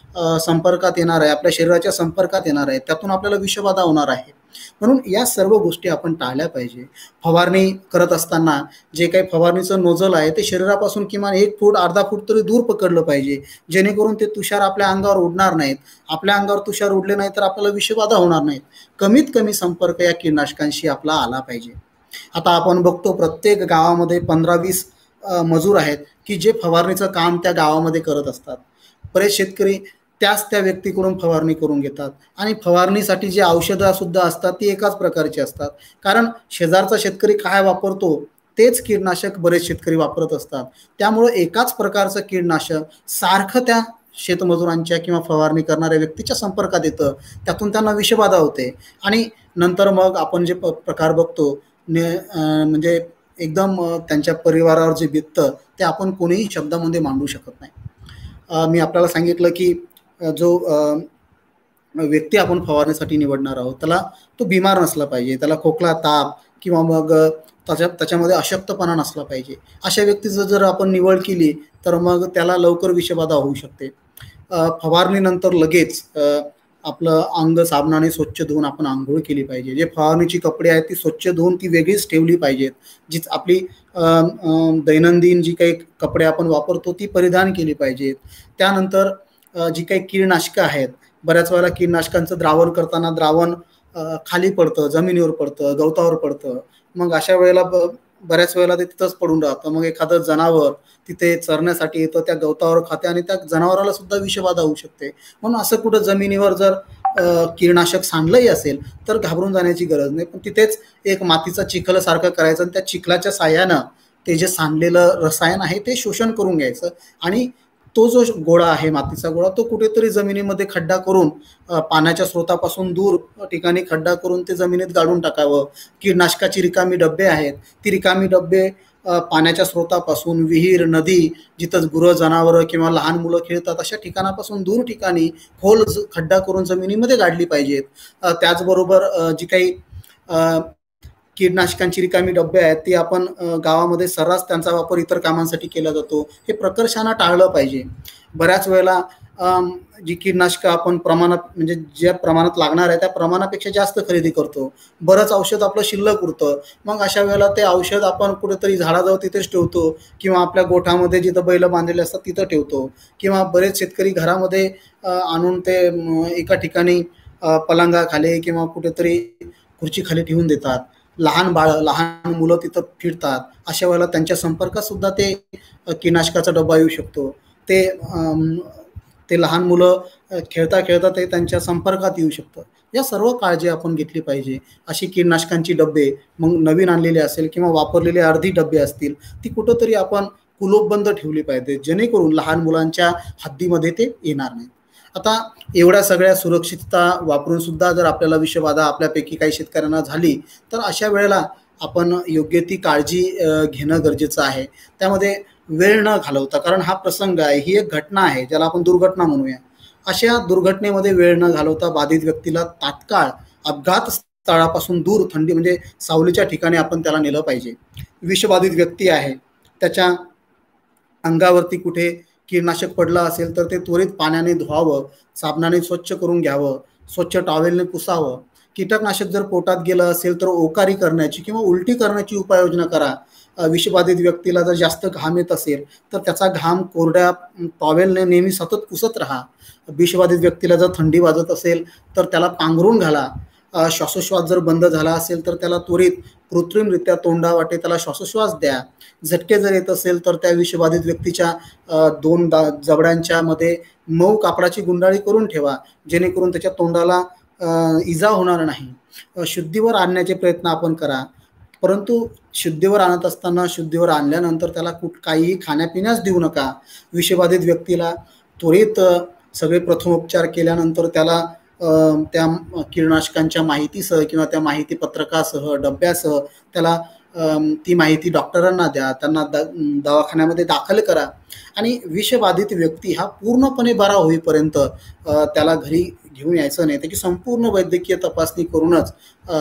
स संपर्कात येणार आहे, आपल्या शरीराच्या संपर्कात येणार आहे, त्यातून आपल्याला विषबाधा होणार आहे. म्हणून या सर्व गोष्टी आपण टाळल्या पाहिजे. फवारणी करत असताना जे काही फवारणीचं नोझल आहे ते शरीरापासून किमान एक फूट अर्धा फूट तरी दूर पकडलं पाहिजे, जेणेकरून ते तुषार आपल्या अंगावर उडणार नाहीत. आपल्या अंगावर तुषार उडले नाही तर आपल्याला विषबाधा होणार नाहीत. कमीत कमी संपर्क या कीटकनाशकांशी आपला आला पाहिजे. आता आपण बघतो प्रत्येक गावामध्ये पंधरा वीस मजूर आहेत की जे फवारणीचं काम त्या गावामध्ये करत असतात. बरेच शेतकरी त्याच त्या व्यक्तीकडून फवारणी करून घेतात आणि फवारणीसाठी जी औषधं सुद्धा असतात ती एकाच प्रकारची असतात. कारण शेजारचा शेतकरी काय वापरतो तेच कीटकनाशक बरेच शेतकरी वापरत असतात. त्यामुळं एकाच प्रकारचं कीटकनाशक सारखं त्या शेतमजुरांच्या किंवा फवारणी करणाऱ्या व्यक्तीच्या संपर्कात येतं, त्यातून त्यांना विषबाधा होते आणि नंतर मग आपण जे प्रकार बघतो ने म्हणजे एकदम त्यांच्या परिवारावर जे बिततं ते आपण कोणीही शब्दामध्ये मांडू शकत नाही. मी आपल्याला सांगितलं की जो व्यक्ती आपण फवारणीसाठी निवडणार आहोत त्याला तो बिमार नसला पाहिजे, त्याला खोकला, ताप किंवा मग त्याच्या त्याच्यामध्ये अशक्तपणा नसला पाहिजे. अशा व्यक्तीचं जर आपण निवड केली तर मग त्याला लवकर विषबाधा होऊ शकते. फवारणीनंतर लगेच आपलं अंग साबणाने स्वच्छ धुवून आपण आंघोळ केली पाहिजे. जे फवारणीची कपडे आहेत ती स्वच्छ धुवून ती वेगळीच ठेवली पाहिजेत. जी आपली दैनंदिन जी काही कपडे आपण वापरतो ती परिधान केली पाहिजेत. त्यानंतर जी काही कीटकनाशकं आहेत, बऱ्याच वेळेला कीटकनाशकांचं द्रावण करताना द्रावण खाली पडतं, जमिनीवर पडतं, गवतावर पडतं. मग अशा वेळेला ब बऱ्याच वेळेला ते तिथंच पडून राहतं. मग एखादं जनावर तिथे चरण्यासाठी येतं, त्या गवतावर खाते आणि त्या जनावराला सुद्धा विषबाधा होऊ शकते. म्हणून असं कुठं जमिनीवर जर कीटकनाशक सांडलंही असेल तर घाबरून जाण्याची गरज नाही. पण तिथेच एक मातीचा चिखलासारखं करायचं आणि त्या चिखलाच्या साह्यानं ते जे सांडलेलं रसायन आहे ते शोषण करून घ्यायचं आणि तो जो गोळा आहे मातीचा गोळा तो कुठेतरी जमिनीमध्ये खड्डा करून पाण्याच्या स्रोतापासून दूर ठिकाणी खड्डा करून ते जमिनीत गाडून टाकावं. कीटकनाशकाची रिकामी डबे आहेत ती रिकामी डबे पाण्याच्या स्रोतापासून, विहीर, नदी, जिथं गुरं, जनावरं किंवा लहान मुलं खेळतात अशा ठिकाणापासून दूर ठिकाणी खोल खड्डा करून जमिनीमध्ये गाडली पाहिजेत. त्याचबरोबर जी काही कीटकनाशकांची रिकामी डबे आहेत ती आपण गावामध्ये सर्रास त्यांचा वापर इतर कामांसाठी केला जातो, हे प्रकर्षानं टाळलं पाहिजे. बऱ्याच वेळेला जी कीटकनाशकं आपण प्रमाणात म्हणजे ज्या प्रमाणात लागणार आहे त्या प्रमाणापेक्षा जास्त खरेदी करतो. बरंच औषध आपलं शिल्लक उरतं. मग अशा वेळेला ते औषध आपण कुठेतरी झाडाजवळ तिथेच ठेवतो किंवा आपल्या गोठ्यामध्ये जिथं बैल बांधलेले असतात तिथं ठेवतो किंवा बरेच शेतकरी घरामध्ये आणून ते एका ठिकाणी पलंगाखाली किंवा कुठेतरी खुर्चीखाली ठेवून देतात. लहान बाळं, लहान मुलं तिथं फिरतात. अशा वेळेला त्यांच्या संपर्कात सुद्धा ते कीटकनाशकाचा डब्बा येऊ शकतो. ते ते लहान मुलं खेळता खेळता ते त्यांच्या संपर्कात येऊ शकतं. या सर्व काळजी आपण घेतली पाहिजे. अशी कीटकनाशकांची डब्बे मग नवीन आणलेले असेल किंवा वापरलेले अर्धी डब्बे असतील ती कुठंतरी आपण कुलूपबंद ठेवली पाहिजे, जेणेकरून लहान मुलांच्या हद्दीमध्ये ते येणार नाही. आता एवढ्या सगळ्या सुरक्षितता वापरून सुद्धा जर आपल्याला विषबाधा आपल्यापैकी काही शेतकऱ्यांना झाली तर अशा वेळेला आपण योग्य ती काळजी घेणं गरजेचं आहे. त्यामध्ये वेळ न घालवता, कारण हा प्रसंग आहे, ही एक घटना आहे ज्याला आपण दुर्घटना म्हणूया. अशा दुर्घटनेमध्ये वेळ न घालवता बाधित व्यक्तीला तात्काळ अपघात स्थळापासून दूर थंडी म्हणजे सावलीच्या ठिकाणी आपण त्याला नेलं पाहिजे. विषबाधित व्यक्ती आहे त्याच्या अंगावरती कुठे कीटकनाशक पडलं असेल तर ते त्वरित पाण्याने धुवावं, साबणाने स्वच्छ करून घ्यावं, स्वच्छ टॉवेलने पुसावं. कीटकनाशक जर पोटात गेलं असेल तर ओकारी करण्याची किंवा उलटी करण्याची उपाययोजना करा. विषबाधित व्यक्तीला जर जास्त घाम येत असेल तर त्याचा घाम कोरड्या टॉवेलने नेहमी सतत पुसत राहा. विषबाधित व्यक्तीला जर थंडी वाजत असेल तर त्याला पांघरून घाला. श्वासोश्वास जर बंद झाला असेल तर त्याला त्वरित कृत्रिमरित्या तोंडावाटे त्याला श्वासोश्वास द्या. झटके जर येत असेल तर त्या विषबाधित व्यक्तीच्या दोन दा जबड्यांच्या मध्ये मऊ कापडाची गुंडाळी करून ठेवा, जेणेकरून त्याच्या तोंडाला इजा होणार नाही. शुद्धीवर आणण्याचे प्रयत्न आपण करा, परंतु शुद्धीवर आणत असताना शुद्धीवर आणल्यानंतर त्याला कुठ काहीही खाण्यापिण्यास देऊ नका. विषबाधित व्यक्तीला त्वरित सगळे प्रथमोपचार केल्यानंतर त्याला त्या कीटकनाशकांच्या माहितीसह किंवा त्या माहिती पत्रकासह डब्यासह त्याला ती माहिती डॉक्टरांना द्या, त्यांना द दवाखान्यामध्ये दाखल करा आणि विषबाधित व्यक्ती हा पूर्णपणे बरा होईपर्यंत त्याला घरी घेऊन यायचं नाही. त्याची संपूर्ण वैद्यकीय तपासणी करूनच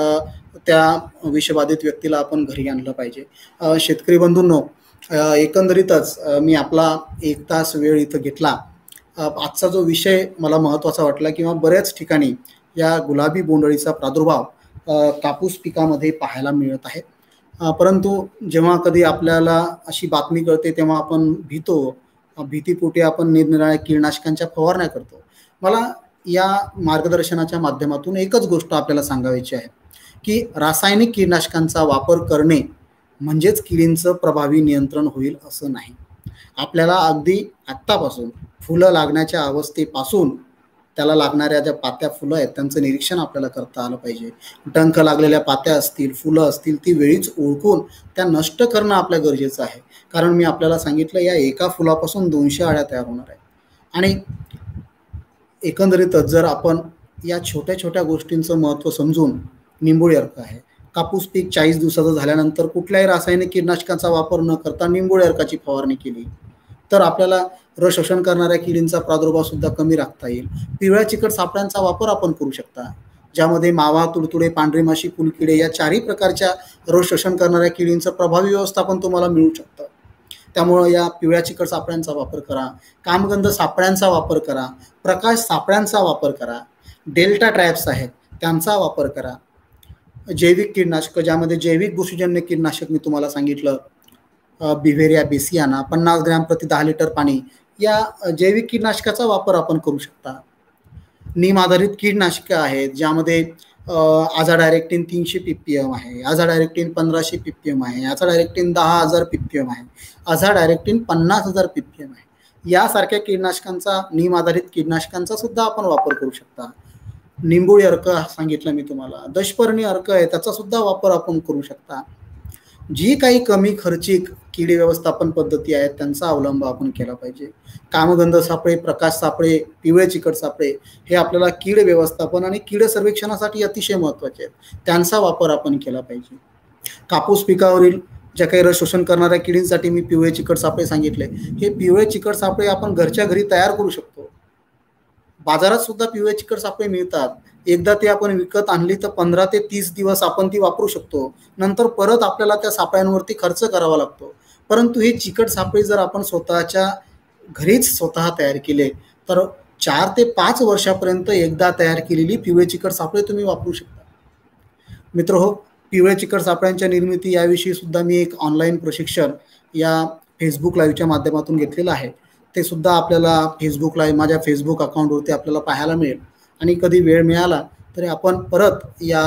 त्या विषबाधित व्यक्तीला आपण घरी आणलं पाहिजे. शेतकरी बंधूंनो, एकंदरीतच मी आपला एक तास वेळ इथं घेतला. आजचा जो विषय मला महत्त्वाचा वाटला किंवा बऱ्याच ठिकाणी या गुलाबी बोंडअळीचा प्रादुर्भाव कापूस पिकामध्ये पाहायला मिळत आहे. परंतु जेव्हा कधी आपल्याला अशी बातमी कळते तेव्हा आपण भीतो, भीतीपोटी आपण निरनिराळ्या कीटकनाशकांच्या फवारण्या करतो. मला या मार्गदर्शनाच्या माध्यमातून एकच गोष्ट आपल्याला सांगायची आहे की रासायनिक कीटकनाशकांचा वापर करणे म्हणजेच किडींचं प्रभावी नियंत्रण होईल असं नाही. आपल्याला अगदी आत्तापासून फुलं लागण्याच्या अवस्थेपासून त्याला लागणाऱ्या ज्या पात्या फुलं आहेत त्यांचं निरीक्षण आपल्याला करता आलं पाहिजे. डंख लागलेल्या पात्या असतील, फुलं असतील, ती वेळीच ओळखून त्या नष्ट करणं आपल्या गरजेचं आहे. कारण मी आपल्याला सांगितलं या एका फुलापासून दोनशे अळ्या तयार होणार आहेत. आणि एकंदरीतच जर आपण या छोट्या छोट्या गोष्टींचं महत्त्व समजून, निंबोळी अर्क आहे, कापूस पीक चाळीस दिवसाचं झाल्यानंतर कुठल्याही रासायनिक कीटकनाशकांचा वापर न करता निंबोळी अर्काची फवारणी केली तर आपल्याला रस शोषण करणाऱ्या किडींचा प्रादुर्भाव सुद्धा कमी राखता येईल. पिवळ्या चिकट सापळ्यांचा वापर आपण करू शकता, ज्यामध्ये मावा, तुडतुडे, पांढरी माशी, फुलकिडे या चारही प्रकारच्या रस शोषण करणाऱ्या किडींचं प्रभावी व्यवस्थापन तुम्हाला मिळू शकतं. त्यामुळं या पिवळ्या चिकट सापळ्यांचा वापर करा, कामगंध सापळ्यांचा वापर करा, प्रकाश सापळ्यांचा वापर करा, डेल्टा ट्रॅप्स आहेत त्यांचा वापर करा. जैविक कीटकनाशक ज्यामध्ये जैविक बुरशीजन्य कीटकनाशक मी तुम्हाला सांगितलं, बिव्हेरिया बेसियाना पन्नास ग्रॅम प्रति दहा लिटर पाणी या जैविक कीटकनाशकाचा वापर आपण करू शकता. नीम आधारित कीटकनाशकं आहेत ज्यामध्ये आझाडायरेक्टिन तीनशे पीपीएम आहे, आझाडायरेक्टिन पंधराशे पीपीएम आहे, आझाडायरेक्टिन दहा हजार पीपीएम आहे, आझाडायरेक्टिन पन्नास हजार पीपीएम आहे. यासारख्या कीटकनाशकांचा, नीम आधारित कीटकनाशकांचा सुद्धा आपण वापर करू शकता. निंबोळी अर्क सांगितलं मी तुम्हाला, दशपर्णी अर्क आहे त्याचा सुद्धा वापर आपण करू शकता. जी काही कमी खर्चिक कीड व्यवस्थापन पद्धती आहेत त्यांचा अवलंब आपण केला पाहिजे. कामगंध सापळे, प्रकाश सापळे, पिवळे चिकट सापळे हे आपल्याला कीड व्यवस्थापन आणि कीड सर्वेक्षणासाठी अतिशय महत्त्वाचे आहेत, त्यांचा वापर आपण केला पाहिजे. कापूस पिकावरील ज्या काही रस शोषण करणाऱ्या किडींसाठी मी पिवळे चिकट सापळे सांगितले, हे पिवळे चिकट सापळे आपण घरच्या घरी तयार करू शकतो. बाजारात सुद्धा पिवळे चिकट सापळे मिळतात. एकदा ते आपण विकत आणली तर पंधरा ते तीस दिवस आपण ती वापरू शकतो. नंतर परत आपल्याला त्या सापळ्यांवरती खर्च करावा लागतो. परंतु हे चिकट सापळे जर आपण स्वतःच्या घरीच स्वतः तयार केले तर चार ते पाच वर्षापर्यंत एकदा तयार केलेली पिवळे चिकट सापळे तुम्ही वापरू शकता. मित्र हो, पिवळे चिकट सापळ्यांच्या निर्मिती याविषयी सुद्धा मी एक ऑनलाईन प्रशिक्षण या फेसबुक लाईव्हच्या माध्यमातून घेतलेलं आहे. ते सुद्धा आपल्याला फेसबुक लाईव्ह माझ्या फेसबुक अकाउंटवरती आपल्याला पाहायला मिळेल. आणि कधी वेळ मिळाला तरी आपण परत या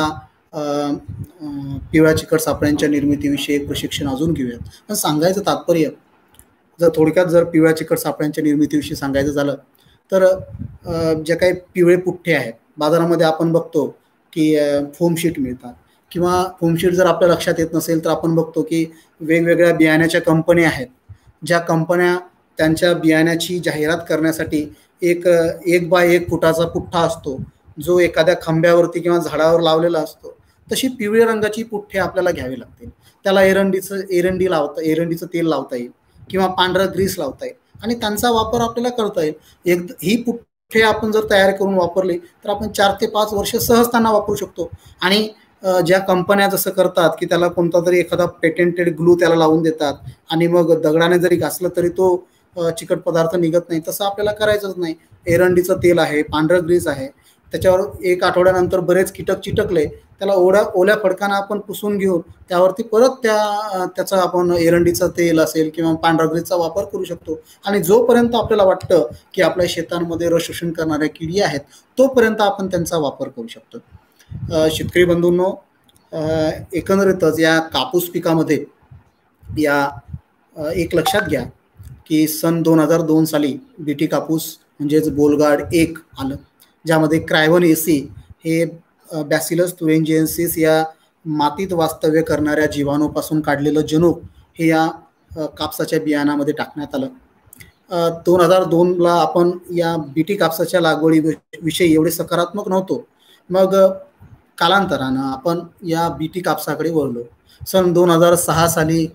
पिवळ्या चिकट सापळ्यांच्या निर्मितीविषयी एक प्रशिक्षण अजून घेऊयात. पण सांगायचं तात्पर्य, जर थोडक्यात जर पिवळ्या चिकट सापळ्यांच्या निर्मितीविषयी सांगायचं झालं तर जे काही पिवळे पुठ्ठे आहेत बाजारामध्ये आपण बघतो की फोमशीट मिळतात, किंवा फोमशीट जर आपल्या लक्षात येत नसेल तर आपण बघतो की वेगवेगळ्या बियाण्याच्या कंपन्या आहेत, ज्या कंपन्या त्यांच्या बियाण्याची जाहिरात करण्यासाठी एक एक बाय एक फुटाचा पुठ्ठा असतो जो एखाद्या खांब्यावरती किंवा झाडावर लावलेला असतो. तशी पिवळ्या रंगाची पुठ्ठे आपल्याला घ्यावी लागतील. त्याला एरंडीचं एरंडी लावता एरंडीचं तेल लावता येईल किंवा पांढरं ग्रीस लावता येईल आणि त्यांचा वापर आपल्याला करता येईल. एक ही पुठ्ठे आपण जर तयार करून वापरले तर आपण चार ते पाच वर्ष सहज त्यांना वापरू शकतो. आणि ज्या कंपन्या जसं करतात की त्याला कोणता तरी एखादा पेटेंटेड ग्लू त्याला लावून देतात आणि मग दगडाने जरी घासलं तरी तो चिकट पदार्थ निघत नाही, तसं आपल्याला करायचंच नाही. एरंडीचं तेल आहे, पांढरं ग्रीस आहे, त्याच्यावर एक आठवड्यानंतर बरेच कीटक चिटकले त्याला ओढ्या ओल्या फडकानं आपण पुसून घेऊन त्यावरती परत त्या त्याचा आपण एरंडीचं तेल असेल किंवा पांढरा ग्रीसचा वापर करू शकतो. आणि जोपर्यंत आपल्याला वाटतं की आपल्या शेतांमध्ये रस शोषण करणाऱ्या किडी आहेत तोपर्यंत आपण त्यांचा वापर करू शकतो. शेतकरी बंधूंनो, एकंदरीतच या कापूस पिकामध्ये या एक लक्षात घ्या की सन दोन हजार दोन साली बीटी कापूस म्हणजेच बोलगाड एक आलं, ज्यामध्ये क्रायवन एसी हे बॅसिलस तुरेंजिएन्सिस या मातीत वास्तव्य करणाऱ्या जीवाणूपासून काढलेलं जनुक हे या कापसाच्या बियाणामध्ये टाकण्यात आलं. दोन हजार दोनला आपण या बीटी कापसाच्या लागवडी विषयी एवढे सकारात्मक नव्हतो. मग कालांतरानं आपण या बीटी कापसाकडे वळलो. सन दोन हजार सहा साली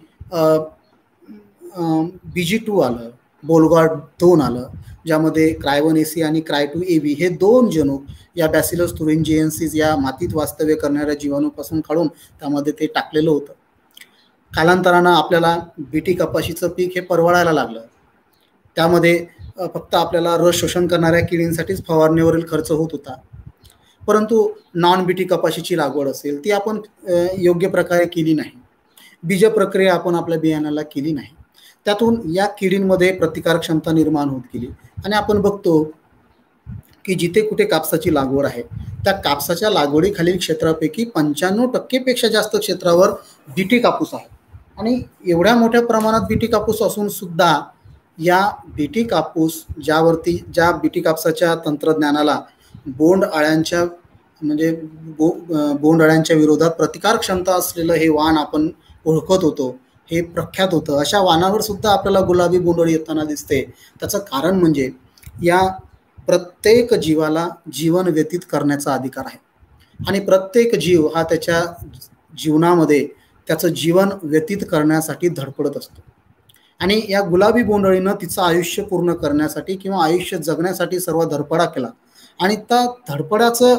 बीजी टू आलं, बोलगाड दोन आलं, ज्यामध्ये क्रायवन एसी आणि क्राय टू एबी हे दोन जनुक या बॅसिलस तुरेंजिएन्सिस या मातीत वास्तव्य करणाऱ्या जीवाणूपासून काढून त्यामध्ये ते टाकलेलं होतं. कालांतरानं आपल्याला बीटी कपाशीचं पीक हे परवडायला लागलं. त्यामध्ये फक्त आपल्याला रस शोषण करणाऱ्या किडींसाठीच फवारणीवरील खर्च होत होता. परंतु नॉन बीटी कपाशीची लागवड असेल ती आपण योग्य प्रकारे केली नाही, बीज प्रक्रिया आपण आपल्या बियाण्याला केली नाही. त्यातून या किडींमध्ये प्रतिकार क्षमता निर्माण होत गेली आणि आपण बघतो की जिथे कुठे कापसाची लागवड आहे त्या कापसाच्या लागवडीखालील क्षेत्रापैकी पंच्याण्णव टक्केपेक्षा जास्त क्षेत्रावर बीटी कापूस आहे. आणि एवढ्या मोठ्या प्रमाणात बीटी कापूस असून सुद्धा या बीटी कापूस ज्यावरती ज्या बीटी कापसाच्या तंत्रज्ञानाला बोंड अळ्यांच्या म्हणजे बो बोंड अळ्यांच्या विरोधात प्रतिकार क्षमता असलेलं हे वाण आपण ओळखत होतो, हे प्रख्यात होतं, अशा वाणावर सुद्धा आपल्याला गुलाबी बोंडअळी येताना दिसते. त्याचं कारण म्हणजे या प्रत्येक जीवाला जीवन व्यतीत करण्याचा अधिकार आहे आणि प्रत्येक जीव हा त्याच्या जीवनामध्ये त्याचं जीवन व्यतीत करण्यासाठी धडपडत असतो. आणि या गुलाबी बोंडअळीनं तिचं आयुष्य पूर्ण करण्यासाठी किंवा आयुष्य जगण्यासाठी सर्व धडपडा केला आणि त्या धडपडाचं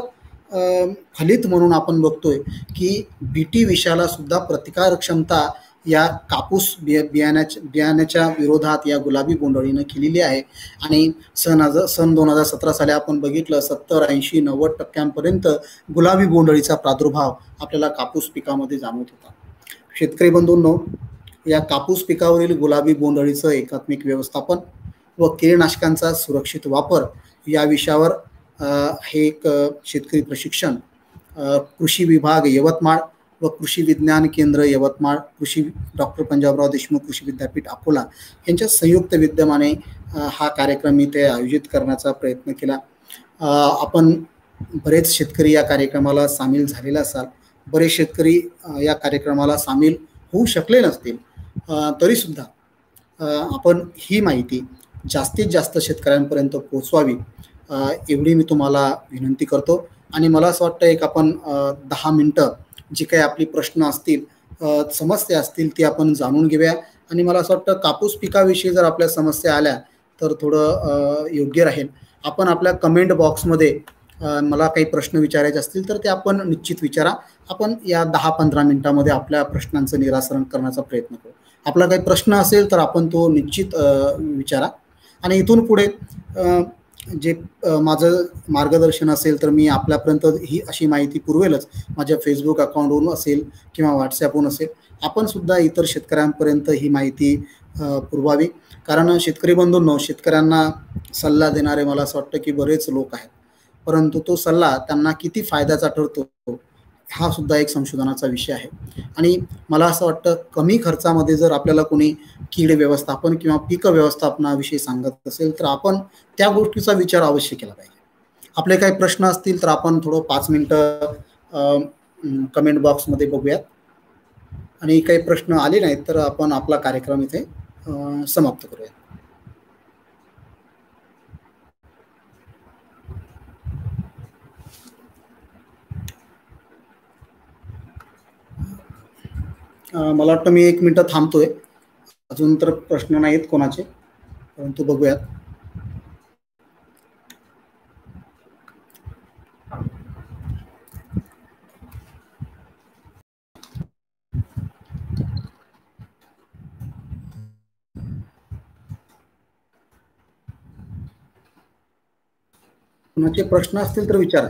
फलित म्हणून आपण बघतोय की बीटी विषाला सुद्धा प्रतिकार क्षमता या कापूस बिया बियाण्याच्या बियाण्याच्या विरोधात या गुलाबी बोंडअळीनं केलेली आहे. आणि सन हजार सन दोन हजार सतरा साली आपण बघितलं सत्तर ऐंशी नव्वद टक्क्यांपर्यंत गुलाबी बोंडअळीचा प्रादुर्भाव आपल्याला कापूस पिकामध्ये जाणवत होता. शेतकरी बंधूंनो, या कापूस पिकावरील गुलाबी बोंडअळीचं एकात्मिक व्यवस्थापन व कीटकनाशकांचा सुरक्षित वापर या विषयावर हे एक शेतकरी प्रशिक्षण कृषी विभाग यवतमाळ व कृषी विज्ञान केंद्र यवतमाळ, कृषी डॉक्टर पंजाबराव देशमुख कृषी विद्यापीठ अकोला यांच्या संयुक्त विद्यमाने हा कार्यक्रम इथे आयोजित करण्याचा प्रयत्न केला. आपण बरेच शेतकरी या कार्यक्रमाला सामील झालेले असाल, बरेच शेतकरी या कार्यक्रमाला सामील होऊ शकले नसतील, तरीसुद्धा आपण ही माहिती जास्तीत जास्त शेतकऱ्यांपर्यंत पोहोचवावी एवढी मी तुम्हाला विनंती करतो. आणि मला असं वाटतं एक आपण दहा मिनटं जी काही आपली प्रश्न असतील, समस्या असतील ती आपण जाणून घेऊया. आणि मला असं वाटतं कापूस पिकाविषयी जर आपल्या समस्या आल्या तर थोडं योग्य राहील. आपण आपल्या कमेंट बॉक्समध्ये मला काही प्रश्न विचारायचे असतील तर ते आपण निश्चित विचारा. आपण या दहा पंधरा मिनिटामध्ये आपल्या प्रश्नांचं निराकरण करण्याचा प्रयत्न करू. आपला काही प्रश्न असेल तर आपण तो निश्चित विचारा. आणि इथून पुढे जे माझं मार्गदर्शन असेल तर मी आपल्यापर्यंत ही अशी माहिती पुरवेलच. माझ्या फेसबुक अकाउंटवरून असेल किंवा व्हॉट्सॲपवरून असेल. आपण सुद्धा इतर शेतकऱ्यांपर्यंत ही माहिती पुरवावी. कारण शेतकरी बंधूंनो, शेतकऱ्यांना सल्ला देणारे मला असं वाटतं की बरेच लोक आहेत, परंतु तो सल्ला त्यांना किती फायद्याचा ठरतो हा सुद्धा एक संशोधनाचा विषय आहे. आणि मला असं वाटतं कमी खर्चामध्ये जर आपल्याला कोणी कीड व्यवस्थापन किंवा पीक व्यवस्थापनाविषयी सांगत असेल तर आपण त्या गोष्टीचा विचार अवश्य केला पाहिजे. आपले काही प्रश्न असतील तर आपण थोडं पाच मिनिटं कमेंट बॉक्समध्ये बघूयात, आणि काही प्रश्न आले नाहीत तर आपण आपला कार्यक्रम इथे समाप्त करूयात. मला वाटतं मी एक मिनिटं थांबतोय. अजून तर प्रश्न नाहीत कोणाचे, परंतु बघूयात. कोणाचे प्रश्न असतील तर विचारा.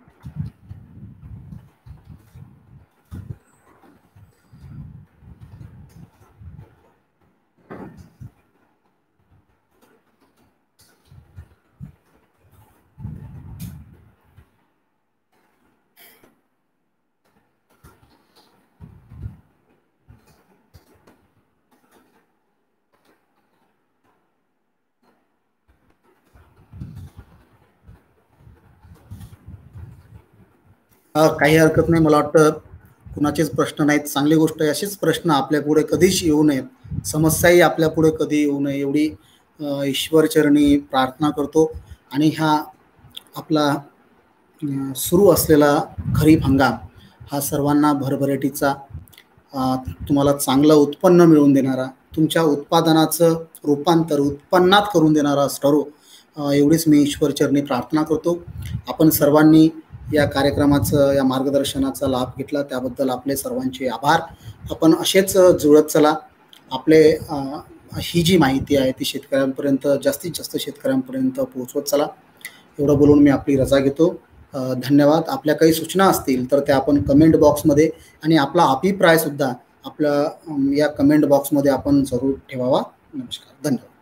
काही हरकत नाही. मला वाटतं कुणाचेच प्रश्न नाहीत. चांगली गोष्ट आहे. असेच प्रश्न आपल्या पुढे कधीच येऊ नयेत, समस्याही आपल्या पुढे कधी येऊ नये एवढी ईश्वरचरणी प्रार्थना करतो. आणि हा आपला सुरू असलेला खरीप हंगाम हा सर्वांना भरभराटीचा, तुम्हाला चांगलं उत्पन्न मिळवून देणारा, तुमच्या उत्पादनाचं रूपांतर उत्पन्नात करून देणारा ठरो, एवढीच मी ईश्वरचरणी प्रार्थना करतो. आपण सर्वांनी या कार्यक्रमाचं, या मार्गदर्शनाचा लाभ घेतला त्याबद्दल आपले सर्वांचे आभार. आपण असेच जुळत चला. आपले ही जी माहिती आहे ती शेतकऱ्यांपर्यंत, जास्तीत जास्त शेतकऱ्यांपर्यंत पोहोचवत चला. एवढं बोलून मी आपली रजा घेतो. धन्यवाद. आपल्या काही सूचना असतील तर त्या आपण कमेंट बॉक्समध्ये, आणि आपला अभिप्राय सुद्धा आपल्या या कमेंट बॉक्समध्ये आपण जरूर ठेवावा. नमस्कार. धन्यवाद.